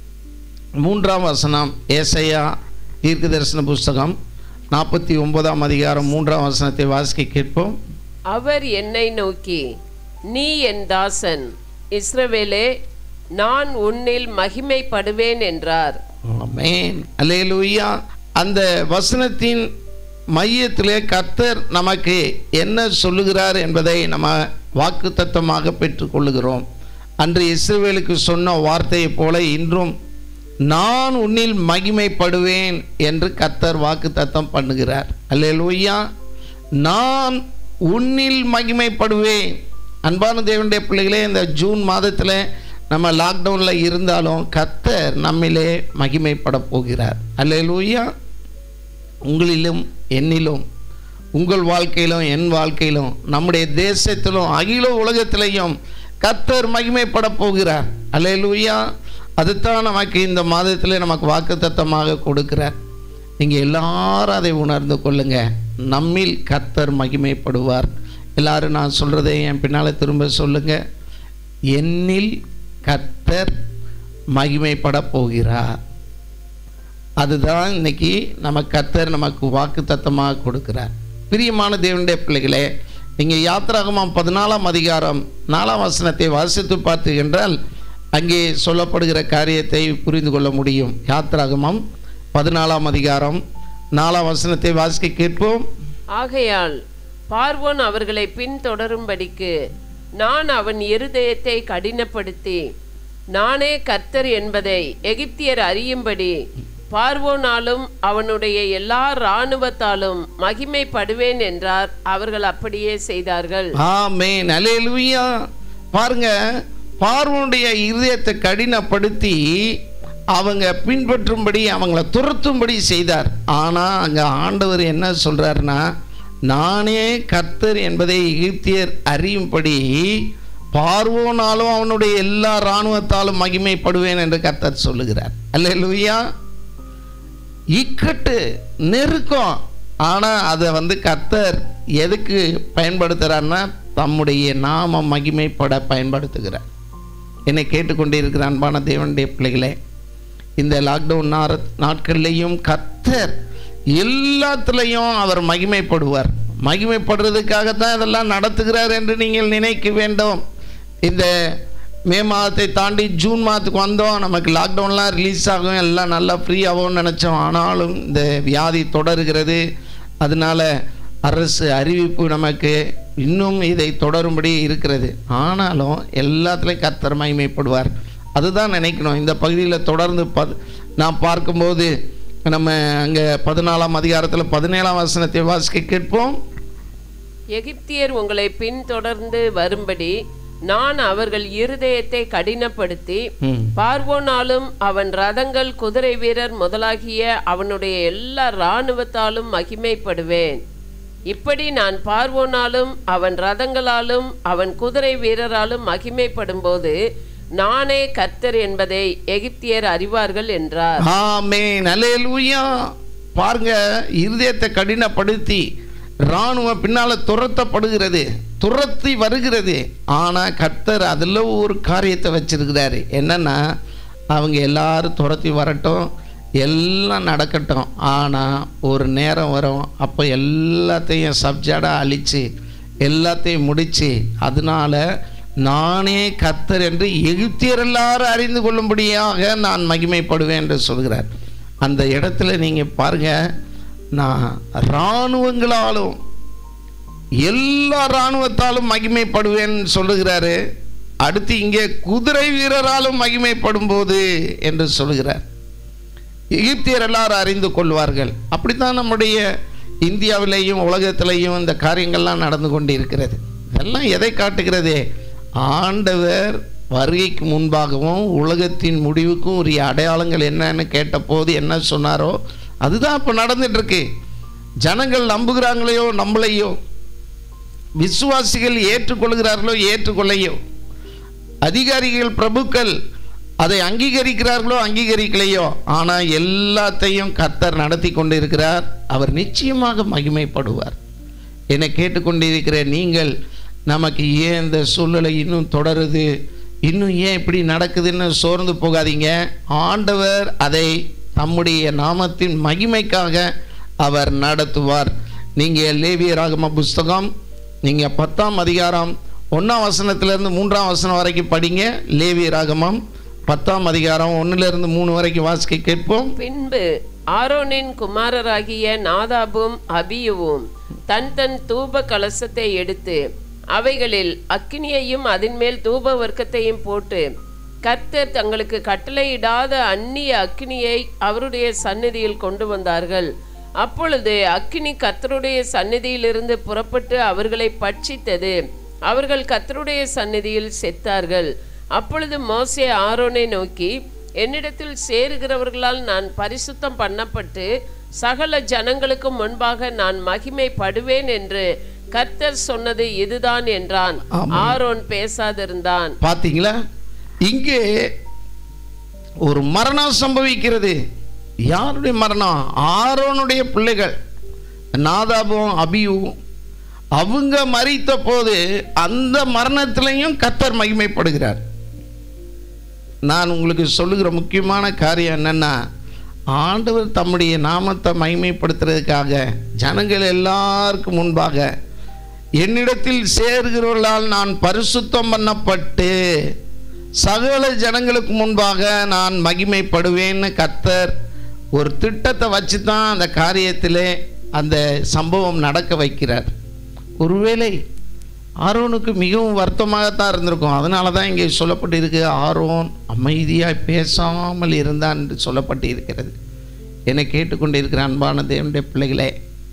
மூன்றாம் வசனம். ஏசாயா தீர்க்க தரிசன புஸ்தகம் நாற்பத்தி ஒன்பதாம் அதிகாரம் மூன்றாம் வசனத்தை வாசிக்க கேட்போம். அவர் என்னை நோக்கி, நீ என் தாசன் இஸ்ரவேலே, நான் உன்னில் மகிமைப்படுவேன் என்றார். ஆமென், அல்லேலூயா. அந்த வசனத்தின் மையத்திலே கர்த்தர் நமக்கு என்ன சொல்லுகிறார் என்பதை நம்ம வாக்குத்தத்தமாக பெற்றுக்கொள்ளுகிறோம். அன்று இஸ்ரவேலுக்கு சொன்ன வார்த்தையைப் போல இன்றும் நான் உன்னில் மகிமைப்படுவேன் என்று கர்த்தர் வாக்குத்தத்தம் பண்ணுகிறார். அல்லேலூயா. நான் உன்னில் மகிமைப்படுவேன். அன்பான தேவனுடைய பிள்ளைகளே, இந்த ஜூன் மாதத்தில் நம்ம லாக்டவுனில் இருந்தாலும் கர்த்தர் நம்மிலே மகிமைப்பட போகிறார். அல்லேலூயா. உங்களிலும் என்னிலும், உங்கள் வாழ்க்கையிலும் என் வாழ்க்கையிலும், நம்முடைய தேசத்திலும் அகில உலகத்திலையும் கர்த்தர் மகிமைப்பட போகிறார். அல்லேலூயா. அதுதான் நமக்கு இந்த மாதத்தில் நமக்கு வாக்குத்தத்தமாக கொடுக்கிறார். நீங்கள் எல்லாரும் அதை உணர்ந்து கொள்ளுங்க. நம்மில் கர்த்தர் மகிமைப்படுவார். எல்லாரும் நான் சொல்கிறதை என் பின்னால் திரும்ப சொல்லுங்க. என்னில் கர்த்தர் மகிமைப்பட போகிறார். அதுதான் இன்னைக்கு நம்ம கர்த்தர் நமக்கு வாக்கு தத்தமாக கொடுக்கிறார். பிரியமான தேவனுடைய பிள்ளைகளே, நீங்கள் யாத்திராகமம் பதினாலாம் அதிகாரம் நாலாம் வசனத்தை வாசித்து பார்த்து என்றால் அங்கே சொல்லப்படுகிற காரியத்தை புரிந்து கொள்ள முடியும். யாத்திராகமம் பதினாலாம் அதிகாரம் நாலாம் வசனத்தை வாசிக்க கேட்போம். ஆகையால் பார்வோன் அவர்களை பின்தொடரும்படிக்கு நான் அவன் இருதயத்தை கடினப்படுத்தி நானே கர்த்தர் என்பதை எகிப்தியர் அறியும்படி பார்வோனாலும் அவனுடைய எல்லா இராணுவத்தாலும் மகிமைப்படுவேன் என்றார். அவர்கள் அப்படியே செய்தார்கள். ஆமென், அல்லேலூயா. பாருங்க, பார்வோனுடைய இருதயத்தை கடினப்படுத்தி அவங்க பின்பற்றும்படி அவங்கள துரத்தும்படி செய்தார். ஆனால் அங்கே ஆண்டவர் என்ன சொல்றாருன்னா, நானே கர்த்தர் என்பதை எகிப்தியர் அறியும்படி பார்வோனாலும் அவனுடைய எல்லா இராணுவத்தாலும் மகிமைப்படுவேன் என்று கர்த்தர் சொல்லுகிறார். அல்லேலூயா. இக்கட்டு நெருக்கம், ஆனால் அதை வந்து கர்த்தர் எதுக்கு பயன்படுத்துகிறார்னா தம்முடைய நாம மகிமைப்பட பயன்படுத்துகிறார். என்னை கேட்டுக்கொண்டே இருக்கிற அன்பான தேவனுடைய பிள்ளைகளே, இந்த லாக்டவுன் நாட்கள்லையும் கர்த்தர் எல்லாத்துலேயும் அவர் மகிமைப்படுவார். மகிமைப்படுறதுக்காகத்தான் இதெல்லாம் நடத்துகிறார் என்று நீங்கள் நினைக்க வேண்டும். இந்த மே மாதத்தை தாண்டி ஜூன் மாதத்துக்கு வந்தோம், நமக்கு லாக்டவுன்லாம் ரிலீஸ் ஆகும், எல்லாம் நல்லா ஃப்ரீ ஆகும்னு நினச்சோம். ஆனாலும் இந்த வியாதி தொடர்கிறது. அதனால் அரசு அறிவிப்பு நமக்கு இன்னும் இதை தொடரும்படி இருக்கிறது. ஆனாலும் எல்லாத்துலேயும் கர்த்தர் மகிமைப்படுவார். அதுதான் நினைக்கணும். இந்த பகுதியில் தொடர்ந்து பத் நான் பார்க்கும்போது நம்ம அங்கே பதினாலாம் அதிகாரத்தில் பதினேழாம் வசனத்தை வாசிக்க கேட்போம். எகிப்தியர் உங்களை பின்தொடர்ந்து வரும்படி நான் அவர்கள் இருதயத்தை கடினப்படுத்தி பார்வோனாலும் அவன் ரதங்கள் குதிரை வீரர் முதலாகிய அவனுடைய எல்லா இராணுவத்தாலும் மகிமைப்படுவேன். இப்படி நான் பார்வோனாலும் அவன் ரதங்களாலும் அவன் குதிரை வீரராலும் மகிமைப்படும் போது நானே கர்த்தர் என்பதை எகிப்தியர் அறிவார்கள் என்றார். ஆமென், அல்லேலூயா. பாருங்க, இருதயத்தை கடினப்படுத்தி இராணுவம் பின்னால துரத்தப்படுகிறது, துரத்தி வருகிறது. ஆனால் கர்த்தர் அதில் ஒரு காரியத்தை வச்சிருக்கிறாரு. என்னன்னா, அவங்க எல்லாரும் துரத்தி வரட்டும், எல்லாம் நடக்கட்டும். ஆனால் ஒரு நேரம் வரும், அப்போ எல்லாத்தையும் சப்ஜெக்டாக அழித்து எல்லாத்தையும் முடித்து அதனால நானே கர்த்தர் என்று எகிப்தியர் எல்லாரும் அறிந்து கொள்ளும்படியாக நான் மகிமைப்படுவேன் என்று சொல்கிறார். அந்த இடத்துல நீங்கள் பாருங்க, நான் இராணுவங்களாலும் எல்லா இராணுவத்தாலும் மகிமைப்படுவேன் சொல்லுகிறாரு. அடுத்து இங்கே குதிரை வீரராலும் மகிமைப்படும் போது என்று சொல்லுகிறார். எகிப்தியர் எல்லாரும் அறிந்து கொள்வார்கள். அப்படித்தான் நம்முடைய இந்தியாவிலேயும் உலகத்திலேயும் இந்த காரியங்கள்லாம் நடந்து கொண்டு இருக்கிறது. இதெல்லாம் எதை காட்டுகிறது? ஆண்டவர் வருகைக்கு முன்பாகவும் உலகத்தின் முடிவுக்கும் உரிய அடையாளங்கள் என்னன்னு கேட்டபோது என்ன சொன்னாரோ அதுதான் இப்போ நடந்துட்டு இருக்கு. ஜனங்கள் நம்புகிறாங்களையோ நம்மளையோ, விசுவாசிகள் ஏற்றுக்கொள்கிறார்களோ ஏற்றுக்கொள்ளையோ, அதிகாரிகள் பிரபுக்கள் அதை அங்கீகரிக்கிறார்களோ அங்கீகரிக்கலையோ, ஆனால் எல்லாத்தையும் கர்த்தர் நடத்தி கொண்டு இருக்கிறார். அவர் நிச்சயமாக மகிமைப்படுவார். என்னை கேட்டுக்கொண்டிருக்கிற நீங்கள், நமக்கு ஏன் இந்த சூழ்நிலை இன்னும் தொடருது, இன்னும் ஏன் இப்படி நடக்குதுன்னு சோர்ந்து போகாதீங்க. ஆண்டவர் அதை தம்முடைய நாமத்தின் மகிமைக்காக அவர் நடத்துவார். நீங்கள் லேவியராகம புஸ்தகம் நீங்கள் பத்தாம் அதிகாரம் ஒன்றாம் வசனத்திலேருந்து மூன்றாம் வசனம் வரைக்கும் படிங்க. லேவியராகமம் பத்தாம் அதிகாரம் ஒன்றிலிருந்து மூணு வரைக்கும் வாசிக்க கேட்போம். பின்பு ஆரோனின் குமாரராகிய நாதாபும் அபியுவும் தன் தன் தூப கலசத்தை எடுத்து அவைகளில் அக்கினியையும் அதன் மேல் தூப வர்க்கத்தையும் போட்டு கர்த்தர் தங்களுக்கு கட்டளையிடாத அந்நிய அக்கினியை அவருடைய சந்நிதியில் கொண்டு வந்தார்கள். அப்பொழுது அக்கினி கர்த்தருடைய சந்நிதியிலிருந்து புறப்பட்டு அவர்களை பட்சித்தது. அவர்கள் கர்த்தருடைய சந்நிதியில் செத்தார்கள். அப்பொழுது மோசே ஆரோனை நோக்கி, என்னிடத்தில் சேருகிறவர்களால் நான் பரிசுத்தம் பண்ணப்பட்டு சகல ஜனங்களுக்கு முன்பாக நான் மகிமைப்படுவேன் என்று கர்த்தர் சொன்னது இதுதான் என்றான். ஆரோன் பேசாதிருந்தான். பாத்தீங்களா, இங்கே ஒரு மரணம் சம்பவிக்கிறது. யாருடைய மரணம்? ஆரோனுடைய பிள்ளைகள் நாதாபும் அபியும். அவங்க மரித்த போது அந்த மரணத்திலையும் கர்த்தர் மகிமைப்படுகிறார். நான் உங்களுக்கு சொல்லுகிற முக்கியமான காரியம் என்னென்னா, ஆண்டவர் தம்முடைய நாமத்தை மகிமைப்படுத்துறதுக்காக ஜனங்கள் எல்லாருக்கும் முன்பாக என்னிடத்தில் சேர்கிறவர்களால் நான் பரிசுத்தம் பண்ணப்பட்டு சகல ஜனங்களுக்கு முன்பாக நான் மகிமைப்படுவேன்னு கர்த்தர் ஒரு திட்டத்தை வச்சு தான் அந்த காரியத்திலே அந்த சம்பவம் நடக்க வைக்கிறார். ஒருவேளை ஆரோனுக்கு மிகவும் வருத்தமாகத்தான் இருந்திருக்கும். அதனால தான் இங்கே சொல்லப்பட்டிருக்கு, ஆரோன் அமைதியாக பேசாமல் இருந்தான் என்று சொல்லப்பட்டு இருக்கிறது. என்னை கேட்டுக்கொண்டிருக்கிற அன்பான தேவனுடைய பிள்ளைகளே,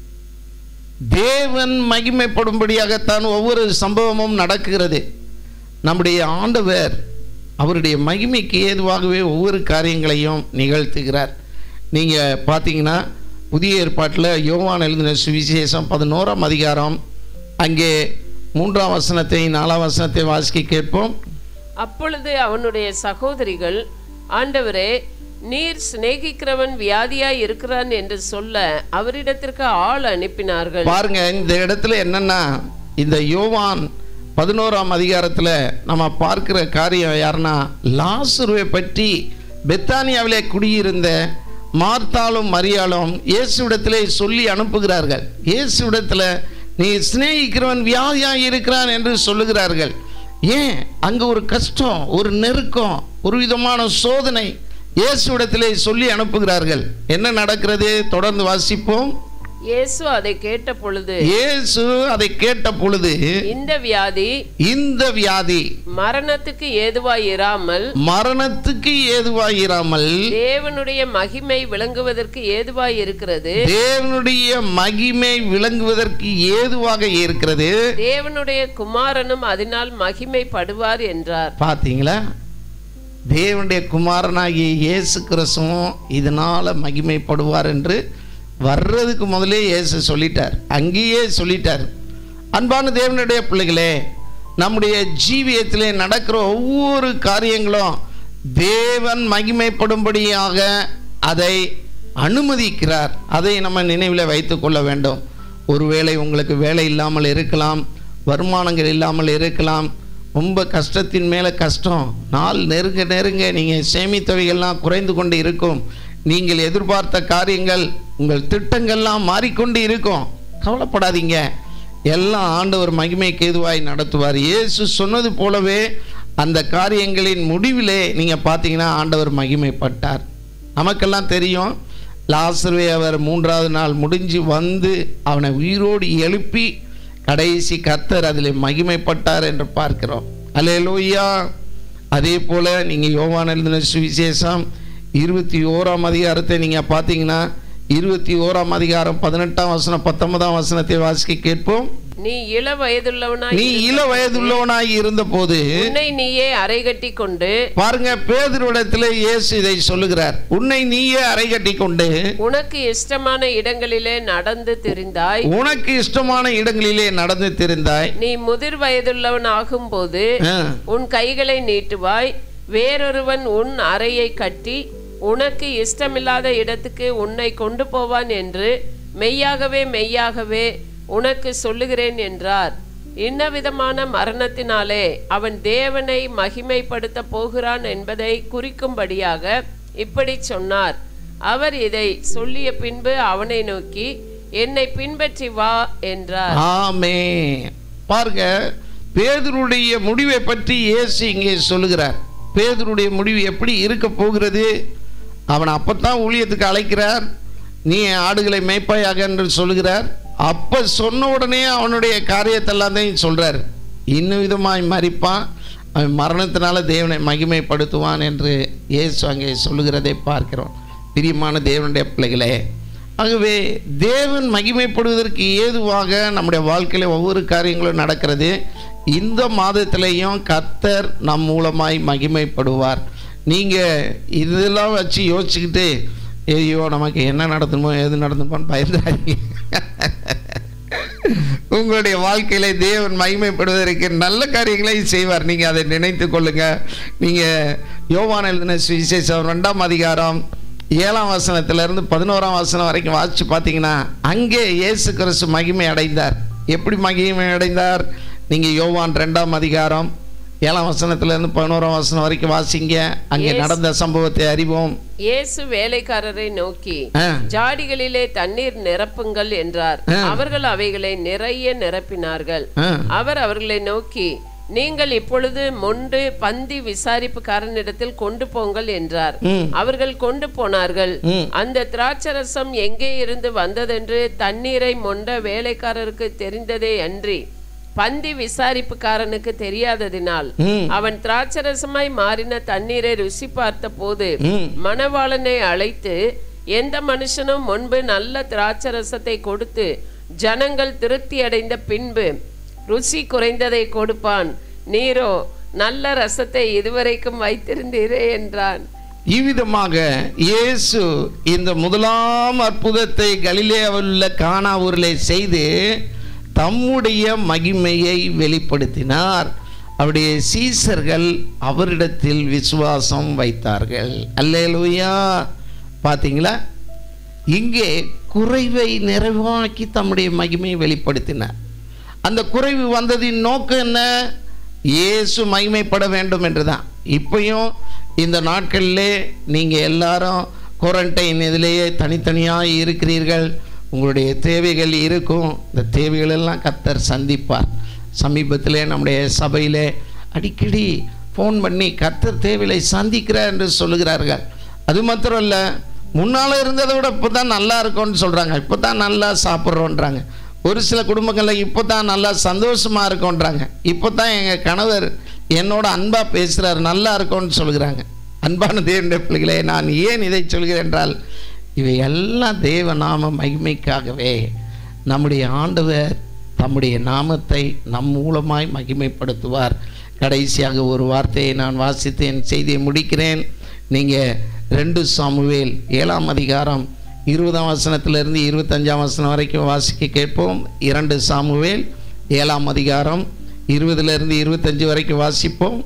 தேவன் மகிமைப்படும்படியாகத்தான் ஒவ்வொரு சம்பவமும் நடக்கிறது. நம்முடைய ஆண்டவர் அவருடைய மகிமைக்கு ஏதுவாகவே ஒவ்வொரு காரியங்களையும் நிகழ்த்துகிறார். நீங்கள் பார்த்தீங்கன்னா புதிய ஏற்பாட்டில் யோவான் எழுதின சுவிசேஷம் பதினோராம் அதிகாரம் அங்கே மூன்றாம் வசனத்தை நாலாம் வசனத்தை வாசிக்க கேட்போம். அப்பொழுது அவனுடைய சகோதரிகள், ஆண்டவரே, நீர் சிநேகிக்கிறவன் வியாதியாய் இருக்கிறான் என்று சொல்ல அவரிடத்திற்கு ஆள் அனுப்பினார்கள். பாருங்க, இந்த இடத்துல என்னன்னா, இந்த யோவான் பதினோராம் அதிகாரத்தில் நம்ம பார்க்கிற காரியம் யாருன்னா, லாசருவை பற்றி பெத்தானியாவிலே குடியிருந்த மார்த்தாலும் மரியாளும் இயேசுவிடத்திலே சொல்லி அனுப்புகிறார்கள். இயேசுவிடத்தில் நீ சிநேகிக்கிறவன் வியாதியாக இருக்கிறான் என்று சொல்லுகிறார்கள். ஏன்? அங்கே ஒரு கஷ்டம், ஒரு நெருக்கம், ஒரு விதமான சோதனை இயேசுவிடத்திலே சொல்லி அனுப்புகிறார்கள். என்ன நடக்கிறது? தொடர்ந்து வாசிப்போம். இயேசு அதை கேட்ட பொழுது இயேசு அதை கேட்ட பொழுது இந்த வியாதி இந்த வியாதி மரணத்துக்கு ஏதுவாய் இராமல் மரணத்துக்கு ஏதுவாய் இராமல் தேவனுடைய மகிமை விளங்குவதற்கு ஏதுவாய் இருக்கிறது. தேவனுடைய மகிமை விளங்குவதற்கு ஏதுவாக இருக்கிறது. தேவனுடைய குமாரனும் அதனால் மகிமைப்படுவார் என்றார். பாத்தீங்களா? தேவனுடைய குமாரனாகிய இயேசு கிறிஸ்துவும் இதனால மகிமைப்படுவார் என்று வர்றதுக்கு முதலே இயேசு சொல்லிட்டார், அங்கேயே சொல்லிட்டார். அன்பான தேவனுடைய பிள்ளைகளே, நம்முடைய ஜீவியத்திலே நடக்கிற ஒவ்வொரு காரியங்களும் தேவன் மகிமைப்படும்படியாக அதை அனுமதிக்கிறார். அதை நம்ம நினைவில் வைத்து கொள்ள வேண்டும். ஒருவேளை உங்களுக்கு வேலை இல்லாமல் இருக்கலாம், வருமானங்கள் இல்லாமல் இருக்கலாம், ரொம்ப கஷ்டத்தின் மேலே கஷ்டம், நாள் நெருங்க நெருங்க நீங்கள் சேமித்தவைகள்லாம் குறைந்து கொண்டு இருக்கும், நீங்கள் எதிர்பார்த்த காரியங்கள் உங்கள் திட்டங்கள்லாம் மாறிக்கொண்டு இருக்கும். கவலைப்படாதீங்க, எல்லாம் ஆண்டவர் மகிமைக்கு ஏதுவாய் நடத்துவார். இயேசு சொன்னது போலவே அந்த காரியங்களின் முடிவிலே நீங்கள் பார்த்தீங்கன்னா ஆண்டவர் மகிமைப்பட்டார். நமக்கெல்லாம் தெரியும், லாசருவை அவர் மூன்றாவது நாள் முடிஞ்சு வந்து அவனை உயிரோடு எழுப்பி கடைசி கர்த்தர் அதில் மகிமைப்பட்டார் என்று பார்க்கிறோம். அல்லேலூயா. அதே போல் நீங்கள் யோவான் எழுதின சுவிசேஷம் இருபத்தி ஓராம் அதிகாரத்தை நீங்கள் பார்த்தீங்கன்னா இருபத்தி ஓராம் அதிகாரம் பதினெட்டாம் வசனம் பத்தொன்பதாம் வசனத்தை வாசிக்க கேட்போம். நீ இள வயதுள்ளவனாய் நீ இள வயதுள்ளவனாய் இருந்த போது உன்னை நீயே அறை கட்டி கொண்டு, பாருங்க, பேதுருவிடத்தில் இயேசு இதை சொல்லுகிறார், உன்னை நீயே அறை கட்டி கொண்டு உனக்கு இஷ்டமான இடங்களிலே நடந்து திரிந்தாய் உனக்கு இஷ்டமான இடங்களிலே நடந்து திரிந்தாய் நீ முதிர் வயதுள்ளவன் ஆகும் போது உன் கைகளை நீட்டுவாய், வேறொருவன் உன் அறையை கட்டி உனக்கு இஷ்டமில்லாத இடத்துக்கு உன்னை கொண்டு போவான் என்று மெய்யாகவே மெய்யாகவே உனக்கு சொல்லுகிறேன் என்றார். இன்னவிதமான மரணத்தினாலே அவன் தேவனை மகிமைப்படுத்த போகிறான் என்பதை குறிக்கும்படியாக இப்படி சொன்னார். அவர் இதை சொல்லிய பின்பு அவனை நோக்கி, என்னை பின்பற்றி வா என்றார். ஆமென். பாருங்க, பேதுருடைய முடிவை பற்றி இயேசு இங்கே சொல்லுகிறார். பேதுருடைய முடிவு எப்படி இருக்க போகிறது? அவன் அப்பத்தான் ஊழியத்துக்கு அழைக்கிறார், நீ ஆடுகளை மேய்ப்பாயாக என்று சொல்லுகிறார். அப்ப சொன்ன உடனே அவனுடைய காரியத்தெல்லாம் தான் சொல்றார். இன்னும் விதமாய் மறிப்பான், அவன் மரணத்தினால தேவனை மகிமைப்படுத்துவான் என்று இயேசு அங்கே சொல்லுகிறதை பார்க்கிறோம். பிரியமான தேவனுடைய பிள்ளைகளே, ஆகவே தேவன் மகிமைப்படுவதற்கு ஏதுவாக நம்முடைய வாழ்க்கையில் ஒவ்வொரு காரியங்களும் நடக்கிறது. இந்த மாதத்திலையும் கர்த்தர் நம் மூலமாய் மகிமைப்படுவார். நீங்கள் இதெல்லாம் வச்சு யோசிச்சுக்கிட்டு ஐயோ நமக்கு என்ன நடத்தணுமோ எது நடந்துமோன்னு பயந்துடாதீங்க. உங்களுடைய வாழ்க்கையில தேவன் மகிமைப்படுவதற்கு நல்ல காரியங்களை செய்வார். நீங்கள் அதை நினைத்து கொள்ளுங்க. நீங்கள் யோவான் எழுதின சுவிசேஷம் ரெண்டாம் அதிகாரம் ஏழாம் வசனத்திலிருந்து பதினோராம் வசனம் வரைக்கும் வாசித்து பார்த்தீங்கன்னா அங்கே இயேசு கிறிஸ்து மகிமை அடைந்தார். எப்படி மகிமை அடைந்தார்? நீங்கள் யோவான் ரெண்டாம் அதிகாரம் ஏழாம் வசனத்துல இருந்து பதினோராம் வசனம் வரைக்கும் வாசிங்க. அங்கே நடந்த சம்பவத்தை அறிவோம். இயேசு வேலைக்காரரை நோக்கி ஜாடிகளிலே தண்ணீர் நிரப்புங்கள் என்றார். அவர்கள் அவைகளை நிறைய நிரப்பினார்கள். அவர் அவர்களை நோக்கி, நீங்கள் இப்பொழுது மொண்டு பந்தி விசாரிப்புக்காரனிடத்தில் கொண்டு போங்கள் என்றார். அவர்கள் கொண்டு போனார்கள். அந்த திராட்சரசம் எங்கே இருந்து வந்ததென்று தண்ணீரை மொண்ட வேலைக்காரருக்கு தெரிந்ததே அன்றி பந்தி விசாரிப்புக்காரனுக்கு தெரியாததினால் அவன் திராட்சரசமாய் மாறின தண்ணீரை ருசி பார்த்த போது மணவாளனை அழைத்து, எந்த மனுஷனும் முன்பு நல்ல திராட்சரசத்தை கொடுத்து ஜனங்கள் திருப்தி அடைந்த பின்பு ருசி குறைந்ததை கொடுப்பான், நீரோ நல்ல ரசத்தை இதுவரைக்கும் வைத்திருந்தீரே என்றான். இவ்விதமாக இயேசு இந்த முதலாம் அற்புதத்தை கலிலேயாவில் உள்ள கானா ஊரிலே செய்து தம்முடைய மகிமையை வெளிப்படுத்தினார். அவருடைய சீசர்கள் அவரிடத்தில் விசுவாசம் வைத்தார்கள். அல்லேலூயா. பார்த்தீங்களா, இங்கே குறைவை நிறைவாக்கி தம்முடைய மகிமையை வெளிப்படுத்தினார். அந்த குறைவு வந்ததின் நோக்கம் என்ன? இயேசு மகிமைப்பட வேண்டும் என்றுதான். இப்பயும் இந்த நாட்களிலே நீங்கள் எல்லாரும் குவாரண்டைன் இதிலேயே தனித்தனியாக இருக்கிறீர்கள். உங்களுடைய தேவைகள் இருக்கும். இந்த தேவைகளெல்லாம் கர்த்தர் சந்திப்பார். சமீபத்திலே நம்முடைய சபையிலே அடிக்கடி ஃபோன் பண்ணி கர்த்தர் தேவைகளை சந்திக்கிறார் என்று சொல்லுகிறார்கள். அது மாத்திரம் இல்லை, முன்னால் இருந்ததை விட இப்போ தான் நல்லா இருக்கும்னு சொல்கிறாங்க. இப்போ தான் நல்லா சாப்பிட்றோன்றாங்க. ஒரு சில குடும்பங்களில் இப்போ தான் நல்லா சந்தோஷமாக இருக்கோன்றாங்க. இப்போ தான் எங்கள் கணவர் என்னோட அன்பாக பேசுகிறார், நல்லா இருக்கோன்னு சொல்கிறாங்க. அன்பான தேவனுடைய பிள்ளைகளே, நான் ஏன் இதை சொல்கிறேன் என்றால், இவை எல்லாம் தேவ நாம மகிமைக்காகவே. நம்முடைய ஆண்டவர் தம்முடைய நாமத்தை நம் மூலமாய் மகிமைப்படுத்துவார். கடைசியாக ஒரு வார்த்தையை நான் வாசித்து என் செய்தியை முடிக்கிறேன். நீங்கள் ரெண்டு சாமுவேல் ஏழாம் அதிகாரம் இருபதாம் வசனத்திலிருந்து இருபத்தஞ்சாம் வசனம் வரைக்கும் வாசிக்க கேட்போம். இரண்டு சாமுவேல் ஏழாம் அதிகாரம் இருபதுலேருந்து இருபத்தஞ்சு வரைக்கும் வாசிப்போம்.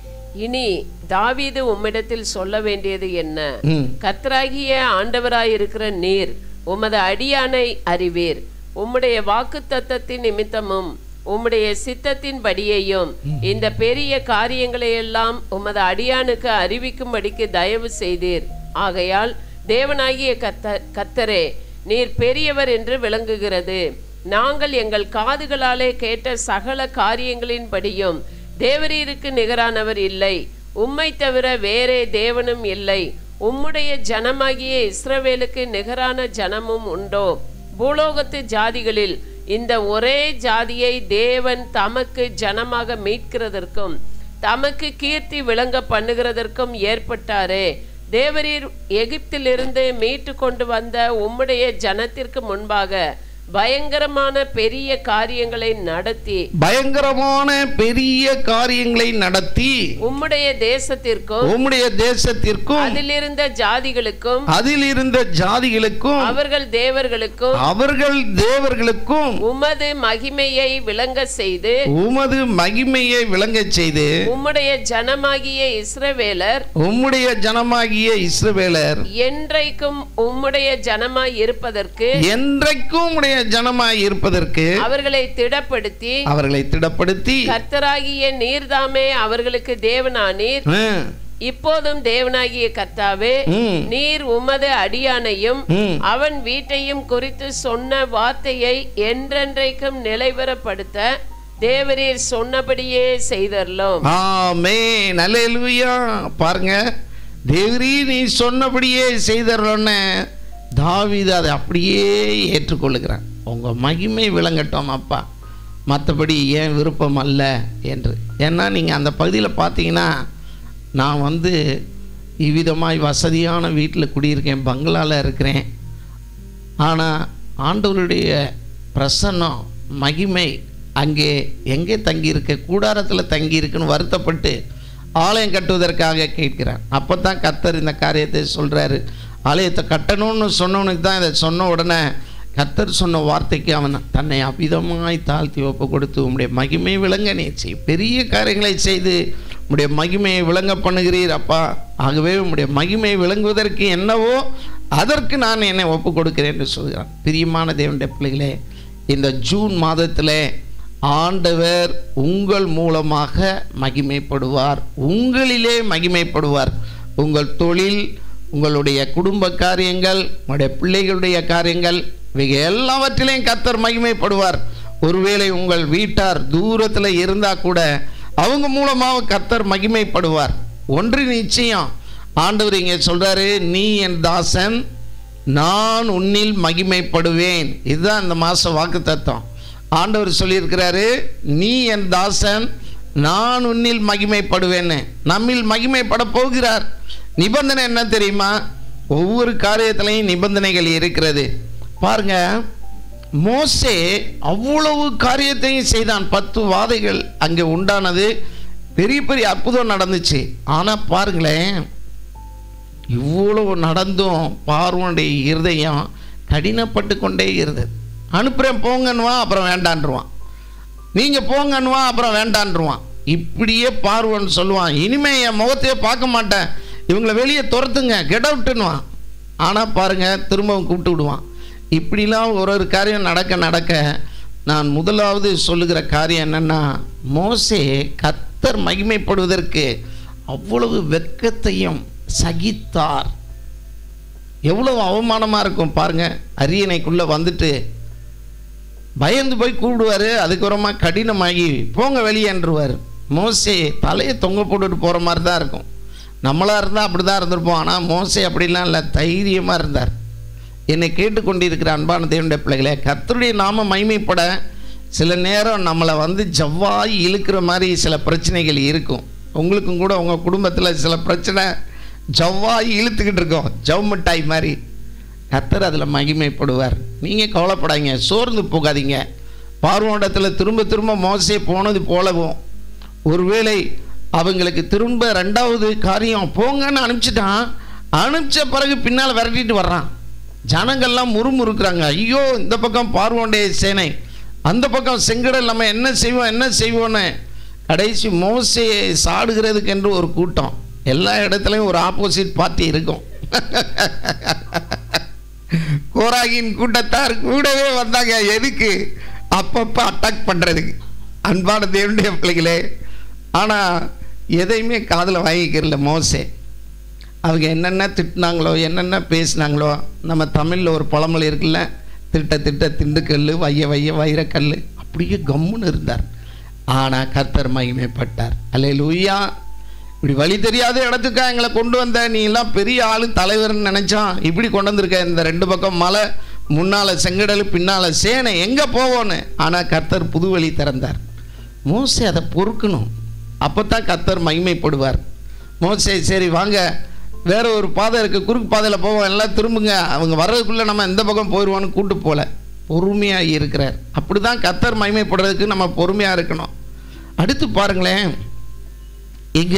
இனி தாவீது உம்மிடத்தில் சொல்ல வேண்டியது என்ன? கர்த்தராகிய ஆண்டவராயிருக்கிற நீர் உமது அடியானை அறிவீர். உம்முடைய வாக்கு தத்தத்தின் நிமித்தமும் உம்முடைய சித்தத்தின் படியையும் இந்த பெரிய காரியங்களை எல்லாம் உமது அடியானுக்கு அறிவிக்கும்படிக்கு தயவு செய்தீர். ஆகையால் தேவனாகிய கத்த கர்த்தரே நீர் பெரியவர் என்று விளங்குகிறது. நாங்கள் எங்கள் காதுகளாலே கேட்ட சகல காரியங்களின் படியும் தேவரீருக்கு நிகரானவர் இல்லை. உம்மை தவிர வேறே தேவனும் இல்லை. உம்முடைய ஜனமாகிய இஸ்ரவேலுக்கு நிகரான ஜனமும் உண்டோ? பூலோகத்து ஜாதிகளில் இந்த ஒரே ஜாதியை தேவன் தமக்கு ஜனமாக மீட்கிறதற்கும் தமக்கு கீர்த்தி விளங்க பண்ணுகிறதற்கும் ஏற்பட்டாரே. தேவரீர் எகிப்திலிருந்து மீட்டு கொண்டு வந்த உம்முடைய ஜனத்திற்கு முன்பாக பயங்கரமான பெரிய காரியங்களை நடத்தி பயங்கரமான பெரிய காரியங்களை நடத்தி உம்முடைய தேசத்திற்கும் உம்முடைய தேசத்திற்கும் அதிலிருந்த ஜாதிகளுக்கும் அதிலிருந்த ஜாதிகளுக்கும் அவர்கள் தேவர்களுக்கும் அவர்கள் தேவர்களுக்கும் உமது மகிமையை விளங்க செய்து உமது மகிமையை விளங்க செய்து உம்முடைய ஜனமாகிய இஸ்ரவேலர் உம்முடைய ஜனமாகிய இஸ்ரவேலர் என்றைக்கும் உம்முடைய ஜனமாய் இருப்பதற்கு என்றைக்கும் உம்முடைய ஜனமாய் இருப்பதற்கு அவர்களை திடப்படுத்தி அவர்களை திடப்படுத்தி கர்த்தராகிய நீர்தாமே அவர்களுக்கு தேவனானீர். இப்போதும் தேவனாகிய கர்த்தாவே, நீர் உமது அடியானையும் அவன் வீட்டையும் குறித்து சொன்ன வார்த்தையை என்றென்றைக்கும் நிலைவரப்படுத்த தேவரீர் சொன்னபடியே செய்தரலாம். ஆமென். அல்லேலூயா. பாருங்க, தேவரீர் நீ சொன்னபடியே செய்தரலன்னு தாவீது அதை அப்படியே ஏற்றுக்கொள்ளுகிறான். உங்கள் மகிமை விளங்கட்டும் அப்பா, மற்றபடி ஏன் விருப்பம் அல்ல என்று. ஏன்னா நீங்கள் அந்த பகுதியில் பார்த்தீங்கன்னா, நான் வந்து இவ்விதமாய் வசதியான வீட்டில் குடியிருக்கேன், பங்களாவில் இருக்கிறேன். ஆனால் ஆண்டவருடைய பிரசன்னம் மகிமை அங்கே எங்கே தங்கியிருக்க, கூடாரத்தில் தங்கியிருக்குன்னு வருத்தப்பட்டு ஆலயம் கட்டுவதற்காக கேட்கிறான். அப்போ தான் கர்த்தர் இந்த காரியத்தை சொல்கிறாரு. ஆலயத்தை கட்டணும்னு சொன்னவனுக்கு தான் இதை சொன்ன உடனே கர்த்தர் சொன்ன வார்த்தைக்கு அவன் தன்னை அபிதமாய் தாழ்த்தி ஒப்பு கொடுத்து உம்முடைய மகிமை விளங்க நீ செய், பெரிய காரியங்களை செய்து உம்முடைய மகிமையை விளங்க பண்ணுகிறீர் அப்பா. ஆகவே உம்முடைய மகிமை விளங்குவதற்கு என்னவோ அதற்கு நான் என்னை ஒப்பு கொடுக்கிறேன் என்று சொல்கிறான். பிரியமான தேவனுடைய பிள்ளைகளே, இந்த ஜூன் மாதத்தில் ஆண்டவர் உங்கள் மூலமாக மகிமைப்படுவார், உங்களிலே மகிமைப்படுவார். உங்கள் தொழில், உங்களுடைய குடும்ப காரியங்கள், உங்களுடைய பிள்ளைகளுடைய காரியங்கள், இவைகள் எல்லாவற்றிலையும் கர்த்தர் மகிமைப்படுவார். ஒருவேளை உங்கள் வீட்டார் தூரத்தில் இருந்தால் கூட அவங்க மூலமாக கர்த்தர் மகிமைப்படுவார். ஒன்று நிச்சயம், ஆண்டவர் இங்கே சொல்றாரு, நீ என் தாசன், நான் உன்னில் மகிமைப்படுவேன். இதுதான் இந்த மாச வாக்கு தத்துவம். ஆண்டவர் சொல்லியிருக்கிறாரு, நீ என் தாசன், நான் உன்னில் மகிமைப்படுவேன்னு. நம்மில் மகிமைப்பட போகிறார். நிபந்தனை என்ன தெரியுமா? ஒவ்வொரு காரியத்திலையும் நிபந்தனைகள் இருக்கிறது. பாருங்க, மோசே அவ்வளவு காரியத்தையும் செய்தான். பத்து வாதைகள் அங்கே உண்டானது, பெரிய பெரிய அற்புதம் நடந்துச்சு. ஆனால் பாருங்களேன், இவ்வளவு நடந்தும் பார்வனுடைய இருதயம் கடினப்பட்டு கொண்டே இருந்தது. அனுப்புகிறேன் போங்கன்னுவான், அப்புறம் வேண்டான்ருவான். நீங்கள் போங்கன்னுவான், அப்புறம் வேண்டான்ருவான். இப்படியே பார்வன் சொல்லுவான், இனிமே என் முகத்தையே பார்க்க மாட்டேன், இவங்களை வெளியே துரத்துங்க, கெட் அவுட்டுன்னுவான். ஆனால் பாருங்கள், திரும்பவும் கூப்பிட்டு விடுவான். இப்படிலாம் ஒரு ஒரு காரியம் நடக்க நடக்க நான் முதலாவது சொல்லுகிற காரியம் என்னென்னா, மோசே கர்த்தர் மகிமைப்படுவதற்கு அவ்வளவு வெட்கத்தையும் சகித்தார். எவ்வளவு அவமானமாக இருக்கும் பாருங்க. அரியணைக்குள்ளே வந்துட்டு பயந்து போய் கூப்பிடுவார், அதுக்கப்புறமா கடினமாகி போங்க வெளியேன்றுவார். மோசே தலையை தொங்க போட்டுட்டு போகிற மாதிரி தான் இருக்கும். நம்மளாக இருந்தால் அப்படி தான் இருந்திருப்போம். ஆனால் மோசே அப்படிலாம் இல்லை, தைரியமாக இருந்தார். என்னை கேட்டுக்கொண்டிருக்கிற அன்பான தேவனுடைய பிள்ளைகளே, கர்த்தருடைய நாம மகிமைப்பட சில நேரம் நம்மளை வந்து ஜவ்வாய் இழுக்கிற மாதிரி சில பிரச்சனைகள் இருக்கும். உங்களுக்கும் கூட உங்கள் குடும்பத்தில் சில பிரச்சனை ஜவ்வாய் இழுத்துக்கிட்டு இருக்கோம், ஜவ் மிட்டாய் மாதிரி. கர்த்தர் அதில் மகிமைப்படுவார். நீங்கள் கவலைப்படாதீங்க, சோர்ந்து போகாதீங்க. பார்வோனிடத்தில் திரும்ப திரும்ப மோசே போனது போலவும், ஒருவேளை அவங்களுக்கு திரும்ப ரெண்டாவது காரியம் போங்கன்னு அனுப்பிச்சிட்டான். அனுப்பிச்ச பிறகு பின்னால் விரட்டிட்டு வர்றான். ஜனங்கள்லாம் முறுமுறுக்கிறாங்க, ஐயோ இந்த பக்கம் பார்வோனுடைய சேனை, அந்த பக்கம் செங்கடல், நம்ம என்ன செய்வோம் என்ன செய்வோன்னு. கடைசி மோசேயை சாடுகிறதுக்கு என்று ஒரு கூட்டம். எல்லா இடத்துலையும் ஒரு ஆப்போசிட் பார்ட்டி இருக்கும். கோராகின் கூட்டத்தார் கூடவே வந்தாங்க. எதுக்கு? அப்பப்போ அட்டாக் பண்ணுறதுக்கு. அன்பான தேவனுடைய பிள்ளைகளே, ஆனால் எதையுமே காதில் வாங்கிக்கிறல மோசே. அவங்க என்னென்ன திட்டினாங்களோ, என்னென்ன பேசினாங்களோ, நம்ம தமிழில் ஒரு பழமொழி இருக்குல்ல, திட்ட திட்ட திண்டுக்கல், வைய வைய வைரக்கல், அப்படியே கம்முன்னு இருந்தார். ஆனால் கர்த்தர் மகிமைப்பட்டார். அல்லேலூயா. இப்படி வழி தெரியாத இடத்துக்கா எங்களை கொண்டு வந்த, நீ எல்லாம் பெரிய ஆளு தலைவர்னு நினச்சான், இப்படி கொண்டு வந்திருக்க. இந்த ரெண்டு பக்கம் மலை, முன்னால் செங்கடல், பின்னால் சேனை, எங்கே போவோன்னு. ஆனால் கர்த்தர் புது வழி திறந்தார். மோசே அதை பொறுக்கணும், அப்போ தான் கர்த்தர் மகிமைப்படுவார். மோசே சரி வாங்க, வேற ஒரு பாதை இருக்குது, குறுக்கு பாதையில் போவோம், எல்லாம் திரும்புங்க, அவங்க வர்றதுக்குள்ளே நம்ம எந்த பக்கம் போயிடுவோன்னு கூட்டு போல பொறுமையாக இருக்கிறார். அப்படி தான் கர்த்தர் மகிமைப்படுறதுக்கு நம்ம பொறுமையாக இருக்கணும். அடுத்து பாருங்களேன், இங்கே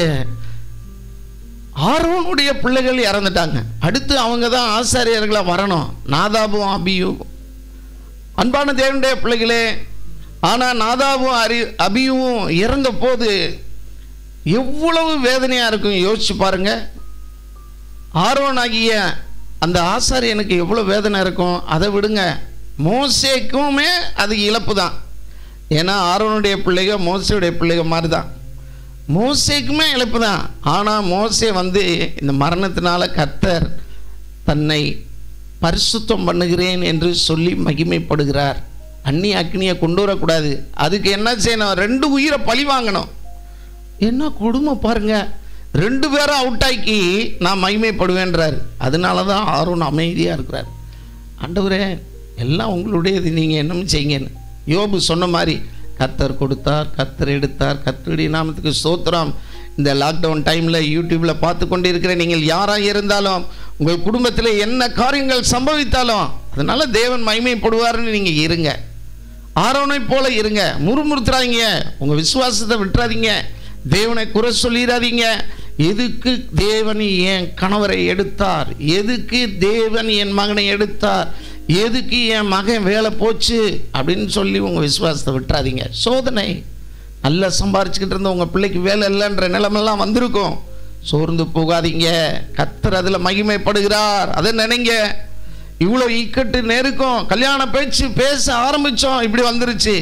ஆரோனுடைய பிள்ளைகள் இறந்துட்டாங்க. அடுத்து அவங்க தான் ஆசாரியர்களாக வரணும், நாதாபும் அபியும். அன்பான தேவனுடைய பிள்ளைகளே, ஆனால் நாதாபும் அரி அபியும் இறந்த போது எவ்வளவு வேதனையாக இருக்கும் யோசிச்சு பாருங்க. ஆரோன் ஆகிய அந்த ஆசாரியனுக்கு எவ்வளோ வேதனை இருக்கும். அதை விடுங்க, மோசேக்குமே அது இழப்பு தான். ஏன்னா ஆரோனுடைய பிள்ளைக மோசையுடைய பிள்ளைக மாதிரி தான். மோசேக்குமே இழப்பு தான். ஆனால் மோசே வந்து இந்த மரணத்தினால கர்த்தர் தன்னை பரிசுத்தம் பண்ணுகிறேன் என்று சொல்லி மகிமைப்படுகிறார். அந்நிய அக்னியை கொண்டு வரக்கூடாது. அதுக்கு என்ன செய்யணும்? ரெண்டு உயிரை பழி வாங்கணும். என்ன கொடுமை பாருங்க, ரெண்டு பேரும் அவுட் ஆக்கி நான் மகிமைப்படுவேன்றார். அதனால தான் ஆரோன் அமைதியாக இருக்கிறார். ஆண்டவரே எல்லாம் உங்களுடையது, நீங்கள் என்னமும் செய்யுங்கன்னு. யோபு சொன்ன மாதிரி கர்த்தர் கொடுத்தார், கர்த்தர் எடுத்தார், கர்த்தருடைய நாமத்துக்கு ஸ்தோத்திரம். இந்த லாக்டவுன் டைமில் யூடியூப்பில் பார்த்து கொண்டு இருக்கிற நீங்கள் யாராக இருந்தாலும், உங்கள் குடும்பத்தில் என்ன காரியங்கள் சம்பவித்தாலும், அதனால் தேவன் மகிமைப்படுவார்னு நீங்கள் இருங்க. ஆரோனை போல இருங்க. முறுமுறுத்துறாதீங்க, உங்கள் விசுவாசத்தை விட்டுறாதீங்க, தேவனை குறை சொல்லிடாதீங்க. எதுக்கு தேவன் என் கணவரை எடுத்தார், எதுக்கு தேவன் என் மகனை எடுத்தார், எதுக்கு என் மகன் வேலை போச்சு அப்படின்னு சொல்லி உங்கள் விசுவாசத்தை விட்டுறாதீங்க. சோதனை, நல்லா சம்பாரிச்சுக்கிட்டு இருந்த உங்கள் பிள்ளைக்கு வேலை இல்லைன்ற நிலைமெல்லாம் வந்திருக்கும். சோர்ந்து போகாதீங்க, கர்த்தர் அதில் மகிமைப்படுகிறார். அதை நினைங்க. இவ்வளோ இக்கட்டு நெருக்கம், கல்யாண பேச்சு பேச ஆரம்பித்தோம், இப்படி வந்துருச்சு.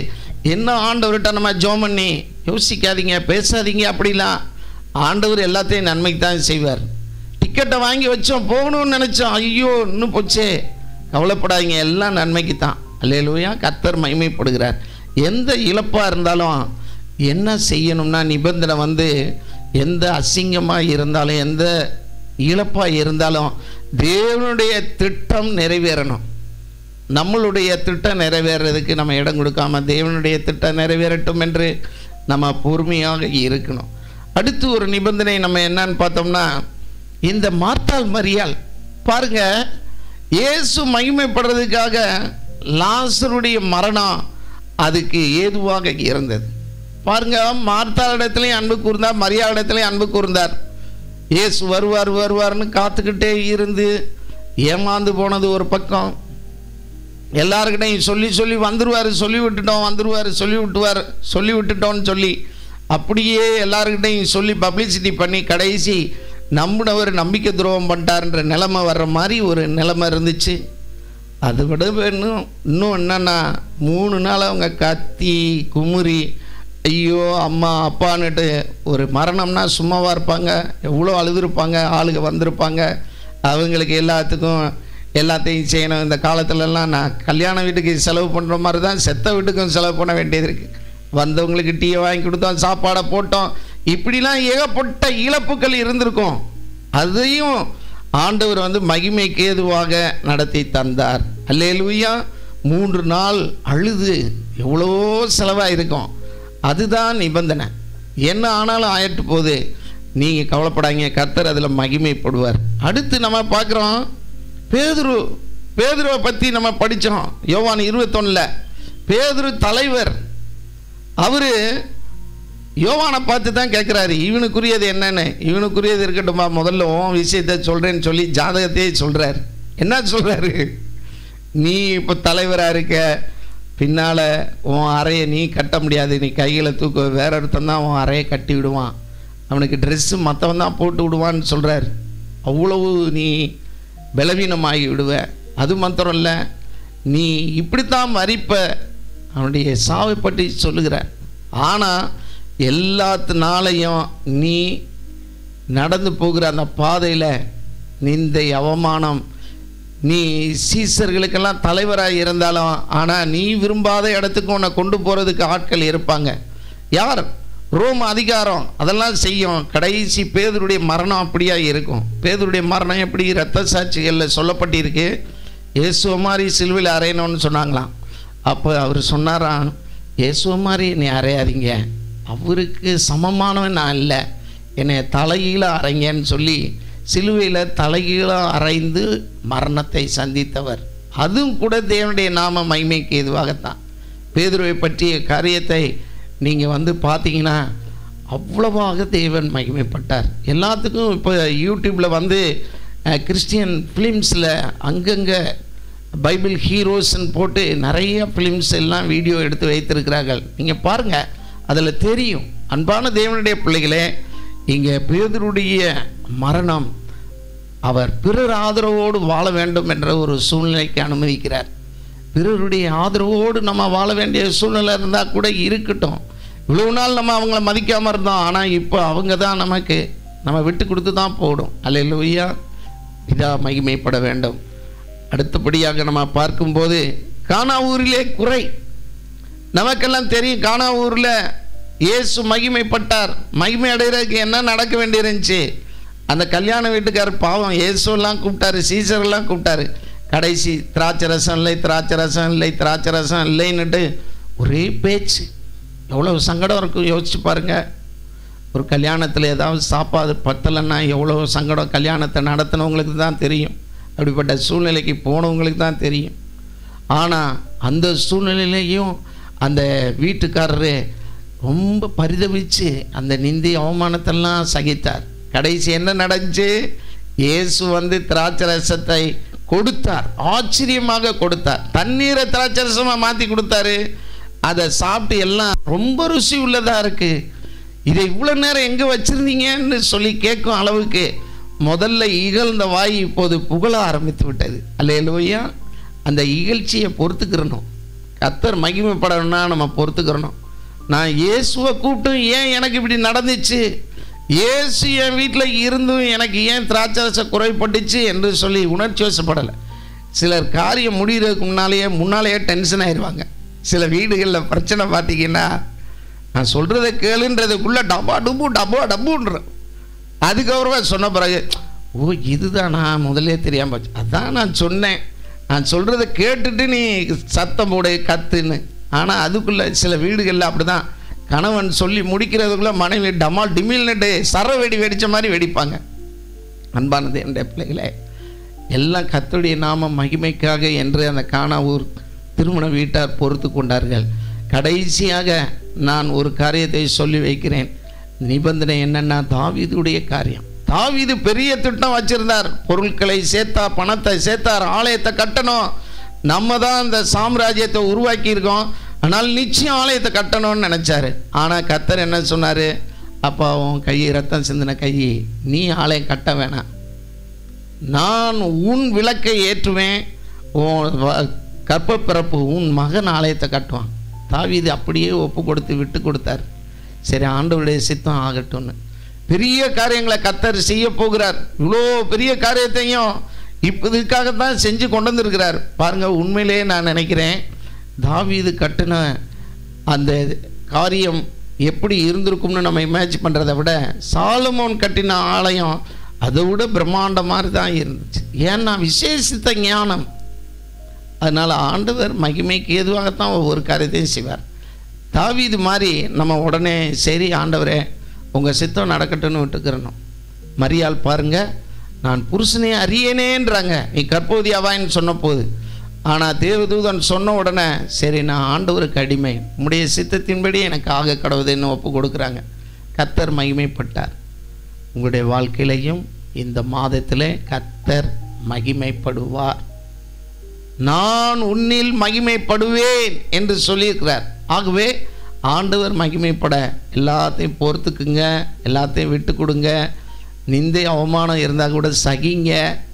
என்ன ஆண்டவர்கிட்ட நம்ம ஜெபம் பண்ணி யோசிக்காதீங்க, பேசாதீங்க, அப்படிலாம் ஆண்டவர் எல்லாத்தையும் நன்மைக்கு தான் செய்வார். டிக்கெட்டை வாங்கி வச்சோம், போகணும்னு நினச்சோம், ஐயோ இன்னும் போச்சே, கவலைப்படாதீங்க, எல்லாம் நன்மைக்கு தான். அல்லேலூயா, கர்த்தர் மகிமைப்படுகிறார். எந்த இழப்பாக இருந்தாலும் என்ன செய்யணும்னா, நிபந்தனை வந்து எந்த அசிங்கமாக இருந்தாலும் எந்த இழப்பாக இருந்தாலும் தேவனுடைய திட்டம் நிறைவேறணும். நம்மளுடைய திட்டம் நிறைவேறதுக்கு நம்ம இடம் கொடுக்காம தேவனுடைய திட்டம் நிறைவேறட்டும் என்று நம்ம பொறுமையாக இருக்கணும். அடுத்து ஒரு நிபந்தனை நம்ம என்னன்னு பார்த்தோம்னா, இந்த மார்த்தாள் மரியாள் பாருங்க, இயேசு மகிமைப்படுறதுக்காக லாசருடைய மரணம் அதுக்கு ஏதுவாக இருந்தது. பாருங்க, மார்த்தாள் இடத்துலையும் அன்பு கூர்ந்தார், மரியாள் இடத்துலையும் அன்பு கூர்ந்தார். இயேசு வருவார் வருவார்னு காத்துக்கிட்டே இருந்து ஏமாந்து போனது ஒரு பக்கம். எல்லாருக்கிட்டையும் சொல்லி சொல்லி வந்துடுவார், சொல்லி விட்டுட்டோம், வந்துடுவார், சொல்லி விட்டுவார், சொல்லி விட்டுட்டோன்னு சொல்லி அப்படியே எல்லாருக்கிட்டையும் சொல்லி பப்ளிசிட்டி பண்ணி கடைசி நம்பினவர் நம்பிக்கை துரோகம் பண்ணிட்டார்ன்ற நிலைமை வர்ற மாதிரி ஒரு நிலைமை இருந்துச்சு. அதை விட இன்னும் இன்னும் என்னென்னா, மூணு நாள் அவங்க கத்தி குமுறி ஐயோ அம்மா அப்பான்னுட்டு, ஒரு மரணம்னா சும்மாவாக இருப்பாங்க, எவ்வளோ அழுதுருப்பாங்க, ஆளுங்க வந்திருப்பாங்க, அவங்களுக்கு எல்லாத்துக்கும் எல்லாத்தையும் செய்யணும். இந்த காலத்துலலாம் நான் கல்யாண வீட்டுக்கு செலவு பண்ணுற மாதிரி தான் செத்த வீட்டுக்கும் செலவு பண்ண வேண்டியது இருக்குது. வந்தவங்களுக்கு டீயை வாங்கி கொடுத்தோம், சாப்பாடை போட்டோம், இப்படிலாம் ஏகப்பட்ட இழப்புகள் இருந்திருக்கும். அதையும் ஆண்டவர் வந்து மகிமைக்கு ஏதுவாக நடத்தி தந்தார். அல்லேலூயா. மூன்று நாள் அழுது எவ்வளோ செலவாக இருக்கும். அதுதான் நிபந்தனை. என்ன ஆனாலும் ஆயிட்டு போகுது, நீங்கள் கவலைப்படாங்க, கர்த்தர் அதில் மகிமைப்படுவார். அடுத்து நம்ம பார்க்குறோம் பேதுரு. பேதுருவை பற்றி நம்ம படித்தோம் யோவான் இருபத்தொன்னில். பேதுரு தலைவர். அவர் யோவானை பார்த்து தான் கேட்குறாரு, இவனுக்குரியது என்னன்னு. இவனுக்குரியது இருக்கட்டும்பா, முதல்ல உன் விஷயத்தை சொல்கிறேன்னு சொல்லி ஜாதகத்தையே சொல்கிறார். என்ன சொல்கிறாரு, நீ இப்போ தலைவராக இருக்க, பின்னால் உன் அறையை நீ கட்ட முடியாது, நீ கையில் தூக்க, வேற ஒருத்தன் தான் உன் அறையை கட்டி விடுவான், அவனுக்கு ட்ரெஸ்ஸு மற்றவன் தான் போட்டு விடுவான்னு சொல்கிறார். அவ்வளவு நீ பலவீனமாகி விடுவ. அது மாத்திரம் இல்லை, நீ இப்படித்தான் மறிப்ப, அவனுடைய சாவை பற்றி சொல்லுகிறார். ஆனால் எல்லாத்தினாலையும் நீ நடந்து போகிற அந்த பாதையில் நிந்தை அவமானம், நீ சீசர்களுக்கெல்லாம் தலைவராக இருந்தாலும் ஆனால் நீ விரும்பாத இடத்துக்கு உன்னை கொண்டு போகிறதுக்கு ஆட்கள் இருப்பாங்க. யார்? ரோம் அதிகாரம் அதெல்லாம் செய்யும். கடைசி பேதுருடைய மரணம் அப்படியா இருக்கும். பேதுருடைய மரணம் எப்படி இரத்த சாட்சிகளில் சொல்லப்பட்டிருக்கு. இயேசுவ மாதிரி சிலுவையில் அறையணும்னு சொன்னாங்களாம். அப்போ அவர் சொன்னாராம், இயேசுவ மாதிரி என்னை அறையாதீங்க, அவருக்கு சமமானவன் நான் இல்லை, என்னை தலைகீழ அறைங்கன்னு சொல்லி சிலுவையில் தலைகீழ அறைந்து மரணத்தை சந்தித்தவர். அதுவும் கூட தேவனுடைய நாம மகிமைக்கு எதுவாகத்தான். பேதுருவை பற்றிய காரியத்தை நீங்கள் வந்து பார்த்தீங்கன்னா அவ்வளவாக தேவன் மகிமைப்பட்டார். எல்லாத்துக்கும் இப்போ யூடியூப்பில் வந்து கிறிஸ்டியன் ஃபிலிம்ஸில் அங்கங்கே பைபிள் ஹீரோஸ்ன்னு போட்டு நிறைய ஃபிலிம்ஸ் எல்லாம் வீடியோ எடுத்து வைத்திருக்கிறார்கள். நீங்கள் பாருங்கள், அதில் தெரியும். அன்பான தேவனுடைய பிள்ளைகளே, இங்கே பேதுருடைய மரணம் அவர் பிறர் ஆதரவோடு வாழ வேண்டும் என்ற ஒரு சூழ்நிலைக்கு அனுமதிக்கிறார். பிறருடைய ஆதரவோடு நம்ம வாழ வேண்டிய சூழ்நிலை இருந்தால் கூட இருக்கட்டும். இவ்வளவு நாள் நம்ம அவங்கள மதிக்காமல் இருந்தோம், ஆனால் இப்போ அவங்க தான் நமக்கு நம்ம விட்டு கொடுத்து தான் போடும். அல்லேலூயா. இதா மகிமைப்பட வேண்டும். அடுத்தபடியாக நம்ம பார்க்கும்போது கானா ஊரிலே குறை. நமக்கெல்லாம் தெரியும், கானா ஊரில் இயேசு மகிமைப்பட்டார். மகிமை அடைகிறதுக்கு என்ன நடக்க வேண்டியிருந்துச்சு? அந்த கல்யாண வீட்டுக்காரர் பாவம் இயேசுலாம் கூப்பிட்டாரு, சீசரெல்லாம் கூப்பிட்டாரு. கடைசி திராட்சை ரசம் இல்லை, திராட்சை ரசம் இல்லை, திராட்சை ரசம் இல்லைன்னுட்டு ஒரே பேச்சு. எவ்வளோ சங்கடம் இருக்கும் யோசிச்சு பாருங்கள். ஒரு கல்யாணத்தில் ஏதாவது சாப்பாடு பத்தலைன்னா எவ்வளோ சங்கடம். கல்யாணத்தை நடத்தினவங்களுக்கு தான் தெரியும், அப்படிப்பட்ட சூழ்நிலைக்கு போனவங்களுக்கு தான் தெரியும். ஆனால் அந்த சூழ்நிலையிலையும் அந்த வீட்டுக்காரரு ரொம்ப பரிதவிச்சு அந்த நிந்தை அவமானத்தெல்லாம் சகித்தார். கடைசி என்ன நடந்துச்சு? இயேசு வந்து திராட்சை ரசத்தை கொடுத்தார், ஆச்சரியமாக கொடுத்தார். தண்ணீரை திராட்சை ரசமாக மாற்றி கொடுத்தாரு. அதை சாப்பிட்டு எல்லாம் ரொம்ப ருசி உள்ளதாக இருக்குது, இதை இவ்வளோ நேரம் எங்கே வச்சுருந்தீங்கன்னு சொல்லி கேட்கும் அளவுக்கு முதல்ல இகழ்ந்த வாய் இப்போது புகழ ஆரம்பித்து விட்டது. அல்லேலூயா. அந்த இகழ்ச்சியை பொறுத்துக்கிறணும். கர்த்தர் மகிமைப்படணும்னா நம்ம பொறுத்துக்கிறணும். நான் இயேசுவை கூப்பிட்டும் ஏன் எனக்கு இப்படி நடந்துச்சு, இயேசு என் வீட்டில் இருந்தும் எனக்கு ஏன் திராட்சரச குறைப்பட்டுச்சு என்று சொல்லி உணர்ச்சி வசப்படலை. சிலர் காரியம் முடிகிறதுக்கு முன்னாலேயே முன்னாலேயே டென்ஷன் ஆயிடுவாங்க. சில வீடுகளில் பிரச்சனை பார்த்தீங்கன்னா, நான் சொல்கிறத கேளுன்றதுக்குள்ளே டப்பா டப்பு டப்பா டப்புன்ற, அதுக்கப்புறமா சொன்ன பிறகு ஓ இதுதான் நான் முதலே தெரியாமல் போச்சு, அதான் நான் சொன்னேன், நான் சொல்கிறத கேட்டுட்டு நீ சத்தம் போடு கத்துன்னு. ஆனால் அதுக்குள்ளே சில வீடுகளில் அப்படி தான், கணவன் சொல்லி முடிக்கிறதுக்குள்ளே மனைவி டமால் டிமில்னுட்டு சர வெடி வெடித்த மாதிரி வெடிப்பாங்க. அன்பானது என்னுடைய பிள்ளைகளே, எல்லாம் கர்த்தருடைய நாம மகிமைக்காக என்று அந்த கானாவூர் திருமண வீட்டார் பொறுத்து கொண்டார்கள். கடைசியாக நான் ஒரு காரியத்தை சொல்லி வைக்கிறேன். நிபந்தனை என்னன்னா, தாவீதுடைய காரியம். தாவீது பெரிய திட்டம் வச்சிருந்தார். பொருட்களை சேர்த்தார், பணத்தை சேர்த்தார், ஆலயத்தை கட்டணும், நம்ம தான் அந்த சாம்ராஜ்யத்தை உருவாக்கி இருக்கோம், ஆனால் நிச்சயம் ஆலயத்தை கட்டணும்னு நினைச்சாரு. ஆனால் கர்த்தர் என்ன சொன்னார், அப்பா உன் கையை ரத்தம் சிந்தின கையை நீ ஆலயம் கட்ட வேணாம், நான் உன் விளக்கை ஏற்றுவேன், உன் கற்ப பிறப்பு உன் மகன் ஆலயத்தை கட்டுவான். தாவீது அப்படியே ஒப்பு கொடுத்து விட்டு கொடுத்தார். சரி ஆண்டவருடைய சித்தம் ஆகட்டும்னு. பெரிய காரியங்களை கர்த்தர் செய்ய போகிறார். இவ்வளோ பெரிய காரியத்தையும் இப்போ இதுக்காகத்தான் செஞ்சு கொண்டு வந்திருக்கிறார் பாருங்க. உண்மையிலே நான் நினைக்கிறேன், தாவீது கட்டின அந்த காரியம் எப்படி இருந்திருக்கும்னு நம்ம இமேஜின் பண்ணுறதை விட சாலமோன் கட்டின ஆலயம் அதை விட பிரம்மாண்ட மாதிரி தான் இருந்துச்சு. ஏன்னா விசேஷித்த ஞானம். அதனால் ஆண்டவர் மகிமைக்கு ஏதுவாகத்தான் ஒவ்வொரு காரியத்தையும் செய்வார். தாவீது மாதிரி நம்ம உடனே சரி ஆண்டவரே உங்கள் சித்தம் நடக்கட்டும்னு விட்டுக்கிறணும். மரியாள் பாருங்க, நான் புருஷனே அறியேனேன்றாங்க, நீ கற்பவதி ஆவாயின்னு சொன்ன போது. ஆனால் தேவதூதன் சொன்ன உடனே சரி நான் ஆண்டவருக்கு அடிமை, உம்முடைய சித்தத்தின்படி எனக்கு ஆக கடவுதுன்னு ஒப்பு கொடுக்குறாங்க. கர்த்தர் மகிமைப்பட்டார். உங்களுடைய வாழ்க்கையிலையும் இந்த மாதத்தில் கர்த்தர் மகிமைப்படுவார். நான் உன்னில் மகிமைப்படுவேன் என்று சொல்லியிருக்கிறார். ஆகவே ஆண்டவர் மகிமைப்பட எல்லாத்தையும் பொறுத்துக்குங்க, எல்லாத்தையும் விட்டு கொடுங்க. நிந்தை அவமானம் இருந்தால் கூட சகிங்க,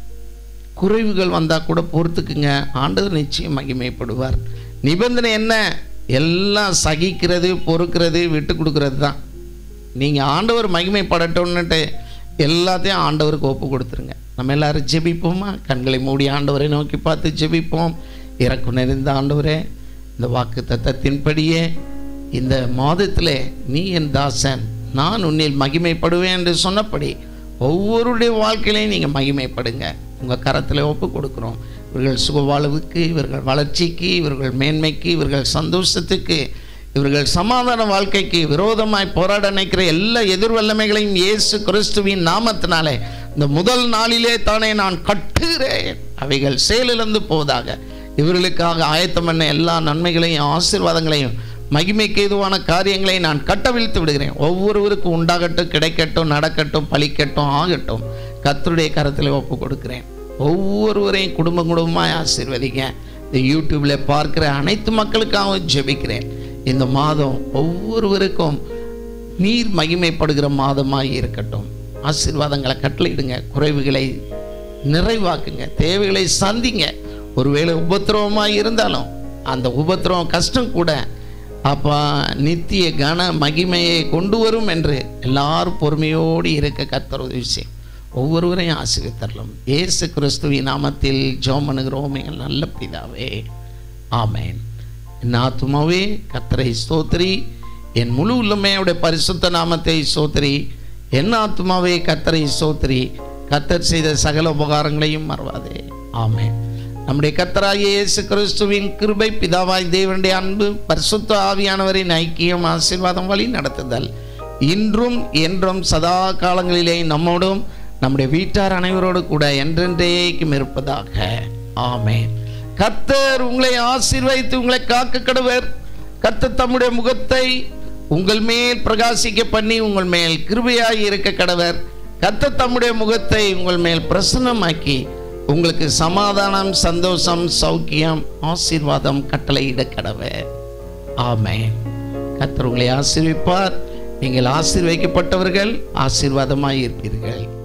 குறைவுகள் வந்தால் கூட பொறுத்துக்குங்க. ஆண்டவர் நிச்சயம் மகிமைப்படுவார். நிபந்தனை என்ன? எல்லாம் சகிக்கிறது, பொறுக்கிறது, விட்டு கொடுக்கறது தான். நீங்கள் ஆண்டவர் மகிமைப்படட்டும்னுட்டு எல்லாத்தையும் ஆண்டவருக்கு ஒப்பு கொடுத்துருங்க. நம்ம எல்லாரும் ஜெபிப்போமா? கண்களை மூடி ஆண்டவரை நோக்கி பார்த்து ஜெபிப்போம். இறக்கு நிறைந்த ஆண்டவரே, இந்த வாக்கு தத்தத்தின்படியே இந்த மாதத்தில் நீ என் தாசன், நான் உன்னில் மகிமைப்படுவேன் என்று சொன்னபடி ஒவ்வொருடைய வாழ்க்கையிலையும் நீங்கள் மகிமைப்படுங்க. உங்கள் கரத்தில் ஒப்பு கொடுக்குறோம். இவர்கள் சுகவாழ்வுக்கு, இவர்கள் வளர்ச்சிக்கு, இவர்கள் மேன்மைக்கு, இவர்கள் சந்தோஷத்துக்கு, இவர்கள் சமாதான வாழ்க்கைக்கு விரோதமாய் போராட நினைக்கிற எல்லா எதிர்வல்லமைகளையும் இயேசு கிறிஸ்துவின் நாமத்தினாலே இந்த முதல் நாளிலே தானே நான் கட்டுகிறேன். அவைகள் செயலிழந்து போவதாக. இவர்களுக்காக ஆயத்தம் பண்ண எல்லா நன்மைகளையும் ஆசீர்வாதங்களையும் மகிமைக்கு ஏதுவான காரியங்களை நான் கட்டவிழ்த்து விடுகிறேன். ஒவ்வொருவருக்கும் உண்டாகட்டும், கிடைக்கட்டும், நடக்கட்டும், பலிக்கட்டும், ஆகட்டும். கர்த்தருடைய கரத்தில் ஒப்பு கொடுக்கிறேன். ஒவ்வொருவரையும் குடும்பம் குடும்பமாக ஆசீர்வதிங்க. இந்த யூடியூப்பில் பார்க்குற அனைத்து மக்களுக்காகவும் ஜெபிக்கிறேன். இந்த மாதம் ஒவ்வொருவருக்கும் நீர் மகிமைப்படுகிற மாதமாக இருக்கட்டும். ஆசீர்வாதங்களை கட்டளையிடுங்க, குறைவுகளை நிறைவாக்குங்க, தேவைகளை சந்திங்க. ஒருவேளை உபத்திரவமாக இருந்தாலும் அந்த உபத்திரவம் கஷ்டம் கூட அப்பா நித்திய கன மகிமையை கொண்டு வரும் என்று எல்லாரும் பொறுமையோடு இருக்க கர்த்தர் உதவி செய்யும். ஒவ்வொருவரையும் ஆசீர்வதித்தரலாம். இயேசு கிறிஸ்துவின் நாமத்தில் ஜெபம் பண்ணுகிறோம் எங்கள் நல்ல பிதாவே, ஆமென். என் ஆத்துமாவே கர்த்தரை ஸ்தோத்திரி, என் முழு உள்ளமையுடைய பரிசுத்த நாமத்தை ஸ்தோத்திரி. என் ஆத்துமாவே கர்த்தரை ஸ்தோத்திரி, கர்த்தர் செய்த சகல உபகாரங்களையும் மறவாதே. ஆமென். நம்முடைய கர்த்தராகிய இயேசு கிறிஸ்துவின் கிருபை, பிதாவாய் தேவனுடைய அன்பு, பரிசுத்த ஆவியானவரின் ஐக்கியம், ஆசீர்வாதம், வழி நடத்துதல் இன்றும் என்றும் சதா காலங்களிலே நம்மோடும் நம்முடைய வீட்டார் அனைவரோடு கூட என்றென்றைக்கும் இருப்பதாக. ஆமென். கர்த்தர் உங்களை ஆசீர்வதித்து உங்களை காக்க கடவர். கர்த்தர் தம்முடைய முகத்தை உங்கள் மேல் பிரகாசிக்க பண்ணி உங்கள் மேல் கிருபையாய் இருக்க கடவர். கர்த்தர் தம்முடைய முகத்தை உங்கள் மேல் பிரசன்னமாக்கி உங்களுக்கு சமாதானம், சந்தோஷம், சௌக்கியம், ஆசீர்வாதம் கட்டளையிட கடவர். ஆமென். கர்த்தர் உங்களை ஆசீர்விப்பார். நீங்கள் ஆசீர்வதிக்கப்பட்டவர்கள், ஆசீர்வாதமாய் இருப்பீர்கள்.